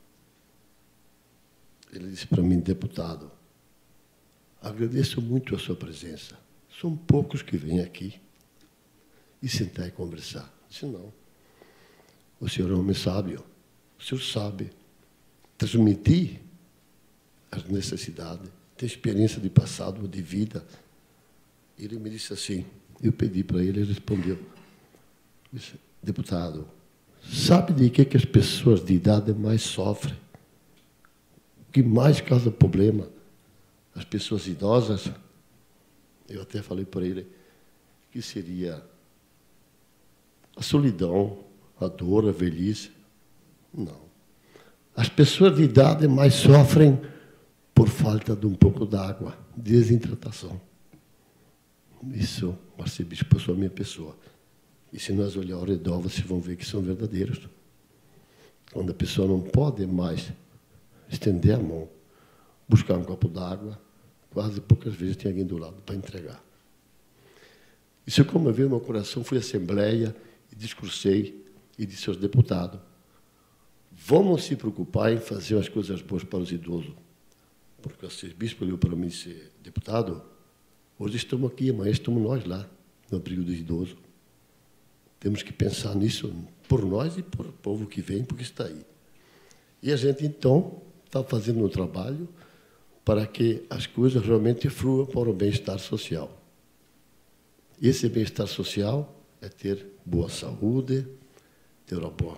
ele disse para mim, deputado, agradeço muito a sua presença. São poucos que vêm aqui e sentar e conversar. Eu disse, não. O senhor é um homem sábio. O senhor sabe transmitir as necessidades, ter experiência de passado, de vida. Ele me disse assim, eu pedi para ele, ele respondeu, disse, deputado, sabe de que as pessoas de idade mais sofrem? O que mais causa problema? As pessoas idosas. Eu até falei para ele que seria a solidão, a dor, a velhice. Não. As pessoas de idade mais sofrem por falta de um pouco d'água, desidratação. Isso, o arcebispo, sou a minha pessoa. E se nós olharmos ao redor, vocês vão ver que são verdadeiros. Quando a pessoa não pode mais estender a mão, buscar um copo d'água, quase poucas vezes tem alguém do lado para entregar. Isso como eu vi no meu coração, fui à Assembleia e discursei e disse aos deputados, vamos se preocupar em fazer as coisas boas para os idosos. Porque o arcebispo olhou para mim e disse, deputado, hoje estamos aqui, amanhã estamos nós lá, no abrigo dos idosos. Temos que pensar nisso por nós e por o povo que vem, porque está aí. E a gente, então, está fazendo um trabalho para que as coisas realmente fluam para o bem-estar social. Esse bem-estar social é ter boa saúde, ter uma boa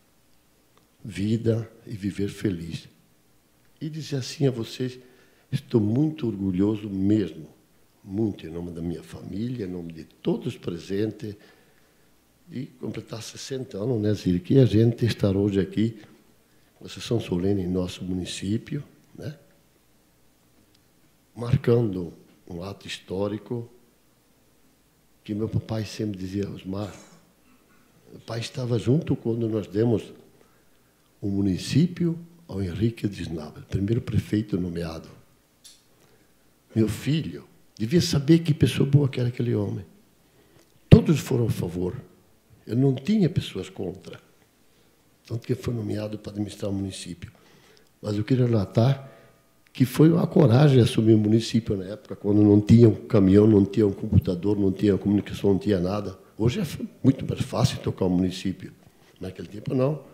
vida e viver feliz. E dizer assim a vocês, estou muito orgulhoso mesmo, muito em nome da minha família, em nome de todos os presentes, de completar 60 anos, né, Ziric? E a gente estar hoje aqui, com a sessão solene em nosso município, né? Marcando um ato histórico que meu papai sempre dizia, Osmar, o pai estava junto quando nós demos o município ao Henrique de Snabel, primeiro prefeito nomeado. Meu filho devia saber que pessoa boa que era aquele homem. Todos foram a favor. Eu não tinha pessoas contra. Tanto que foi nomeado para administrar o município. Mas eu queria relatar que foi uma coragem assumir o município na época, quando não tinha um caminhão, não tinha um computador, não tinha comunicação, não tinha nada. Hoje é muito mais fácil tocar um município. Naquele tempo, não.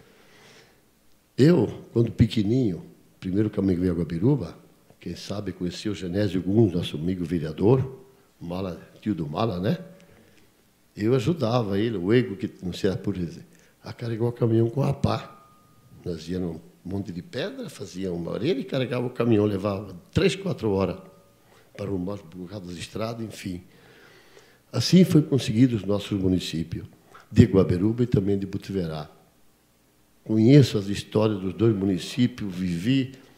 Eu, quando pequenininho, primeiro que eu veio a Guabiruba, quem sabe conheci o Genésio Guns, nosso amigo vereador, Mala, tio do Mala, né? Eu ajudava ele, o Ego, que não sei por dizer, a carregar o caminhão com a pá. Nós íamos num monte de pedra, fazia uma orelha e carregava o caminhão, levava 3, 4 horas para arrumar os buracos das estradas, enfim. Assim foi conseguido os nossos municípios, de Guabiruba e também de Botuverá. Conheço as histórias dos dois municípios, vivi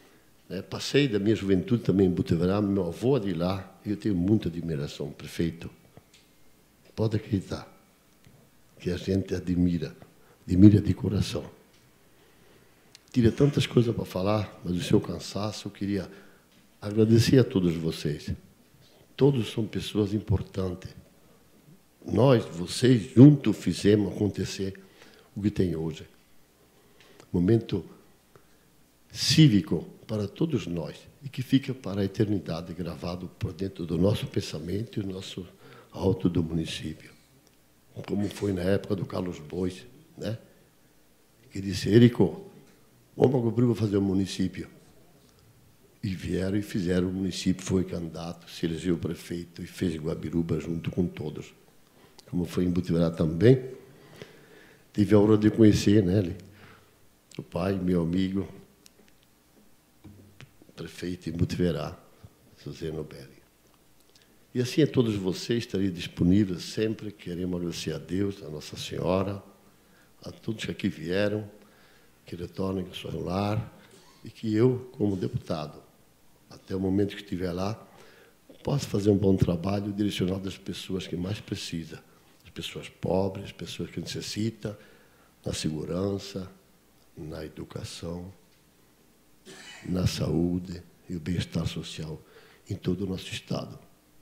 né? Passei da minha juventude também em Botuverá, meu avô é de lá, e eu tenho muita admiração, prefeito. Pode acreditar que a gente admira de coração. Teria tantas coisas para falar, mas o seu cansaço, eu queria agradecer a todos vocês. Todos são pessoas importantes. Nós, vocês, juntos fizemos acontecer o que tem hoje. Momento cívico para todos nós e que fica para a eternidade gravado por dentro do nosso pensamento e do nosso alto do município. Como foi na época do Carlos Bois, né? Que disse, Érico, vamos Guabiruba fazer um município. E vieram e fizeram o município, foi candidato, se elegeu prefeito e fez Guabiruba junto com todos. Como foi em Botuverá também, tive a honra de conhecer, né, o pai, meu amigo, prefeito em Botuverá, José Nobeli. E assim a todos vocês estarei disponível sempre, queremos agradecer a Deus, a Nossa Senhora, a todos que aqui vieram, que retornem ao seu lar, e que eu, como deputado, até o momento que estiver lá, possa fazer um bom trabalho direcionado às pessoas que mais precisam, as pessoas pobres, as pessoas que necessitam, na segurança, na educação, na saúde e o bem-estar social em todo o nosso Estado.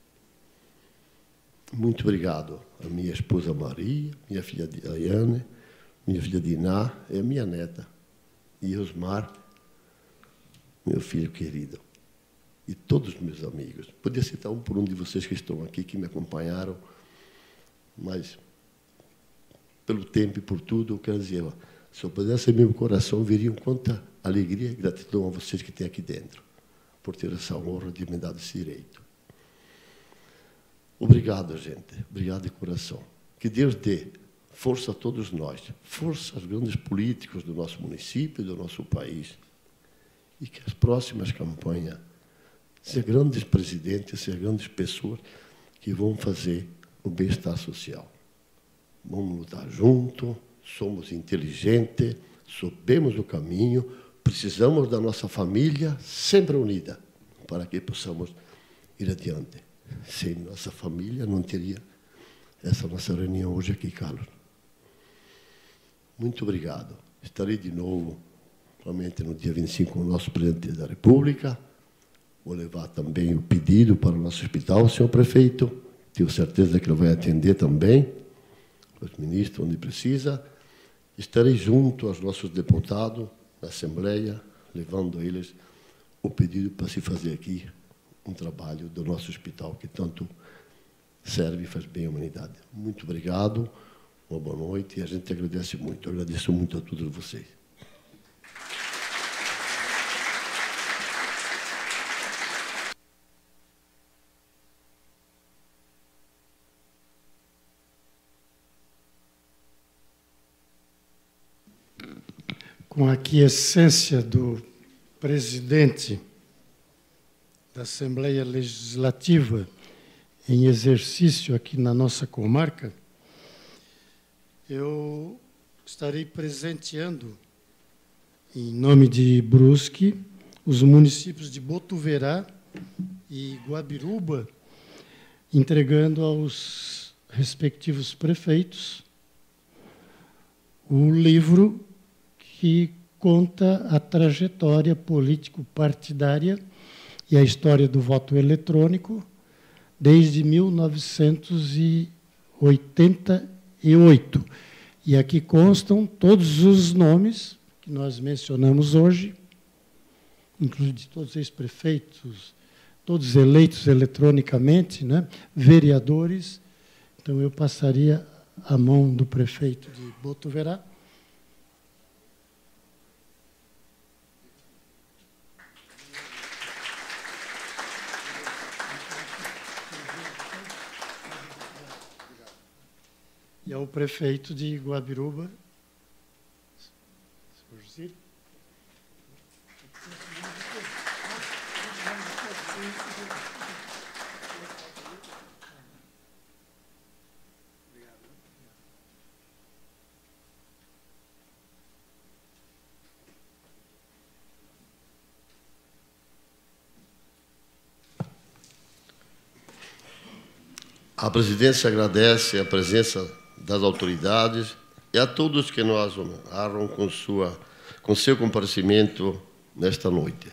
Muito obrigado à minha esposa Maria, minha filha Diane, minha filha Diná e a minha neta, e Osmar, meu filho querido, e todos os meus amigos. Podia citar um por um de vocês que estão aqui, que me acompanharam, mas, pelo tempo e por tudo, eu quero dizer, se eu pudesse meu coração, veriam quanta alegria e gratidão a vocês que têm aqui dentro, por ter essa honra de me dar esse direito. Obrigado, gente. Obrigado de coração. Que Deus dê força a todos nós, força aos grandes políticos do nosso município e do nosso país, e que as próximas campanhas sejam grandes presidentes, sejam grandes pessoas que vão fazer o bem-estar social. Vamos lutar juntos, somos inteligentes, sabemos o caminho, precisamos da nossa família sempre unida para que possamos ir adiante. Sem nossa família, não teria essa nossa reunião hoje aqui, Carlos. Muito obrigado. Estarei de novo, provavelmente no dia 25, com o nosso presidente da República. Vou levar também o pedido para o nosso hospital, senhor prefeito. Tenho certeza que ele vai atender também, os ministros, onde precisa. Estarei junto aos nossos deputados na Assembleia, levando a eles o pedido para se fazer aqui um trabalho do nosso hospital, que tanto serve e faz bem à humanidade. Muito obrigado, uma boa noite, e a gente agradece muito. Eu agradeço muito a todos vocês. Com a aquiescência do presidente da Assembleia Legislativa em exercício aqui na nossa comarca, eu estarei presenteando, em nome de Brusque, os municípios de Botuverá e Guabiruba, entregando aos respectivos prefeitos o livro que conta a trajetória político-partidária e a história do voto eletrônico desde 1988. E aqui constam todos os nomes que nós mencionamos hoje, inclusive todos os ex-prefeitos, todos eleitos eletronicamente, né, vereadores. Então, eu passaria a mão do prefeito de Botuverá. E ao prefeito de Guabiruba, senhor José. A presidência agradece a presença das autoridades e a todos que nos honram com seu comparecimento nesta noite.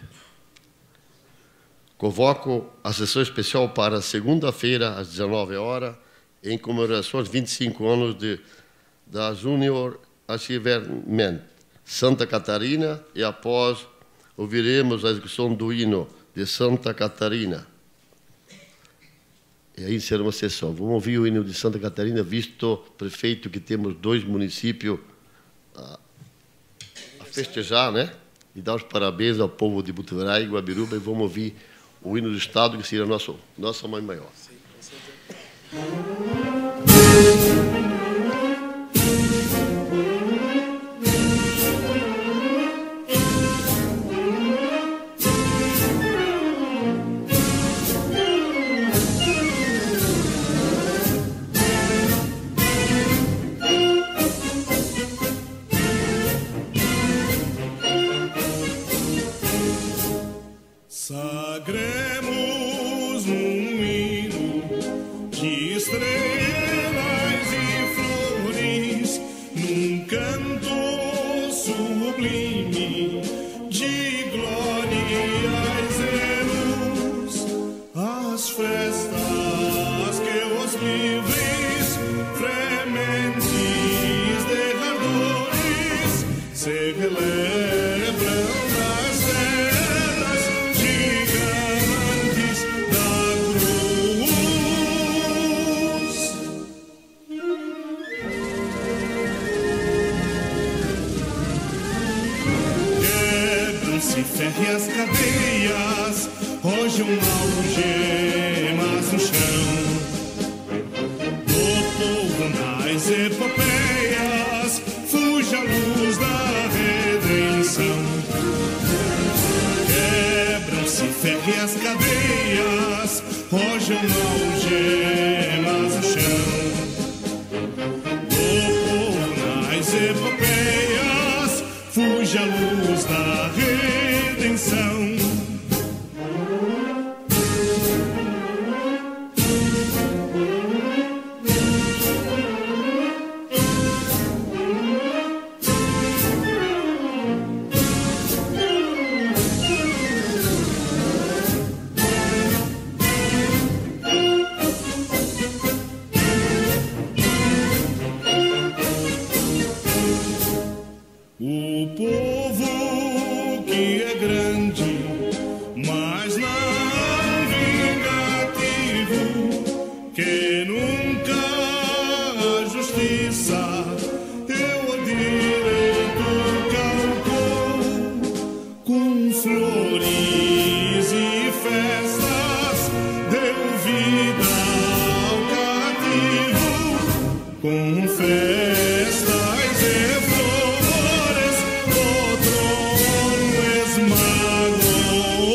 Convoco a sessão especial para segunda-feira, às 19 horas, em comemoração aos 25 anos da Junior Achievement Santa Catarina, e após ouviremos a execução do hino de Santa Catarina. E aí será uma sessão. Vamos ouvir o hino de Santa Catarina, visto, prefeito, que temos 2 municípios a festejar, né? E dar os parabéns ao povo de Botuverá e Guabiruba, e vamos ouvir o hino do Estado, que seria nossa mãe maior. Sim, com certeza. Sagremos um hino de estrelas e flores, num canto sublime de glórias e luz, as festas que os livres, frementes de ardores se celebram nas terras gigantes da cruz. Quebram-se férreas cadeias, rojam algemas no chão. Do povo nas epopeias fuge a luz da redenção. Quebram-se férreas cadeias, rojam algemas no chão. Do povo nas epopeias fuge a luz da redenção. O povo que é grande, mas não vingativo, que nunca a justiça e o direito calcou, com flores e festas deu vida ao cativo, com festas e flores o trono esmagou.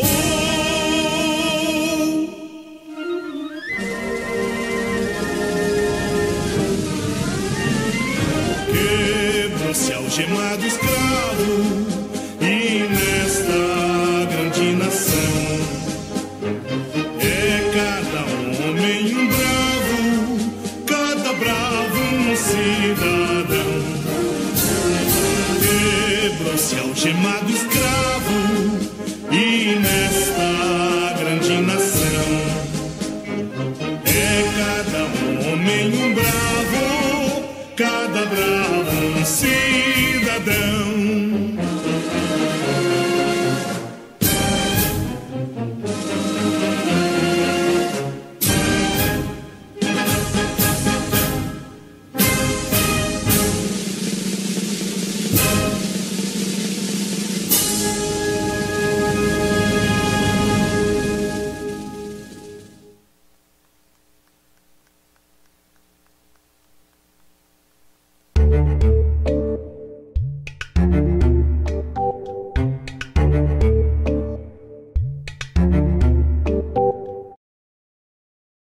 Quebrou-se algemado escravo, e nesta grande nação é cada homem um bravo, cada bravo um cidadão. Quebrou-se algemado escravo,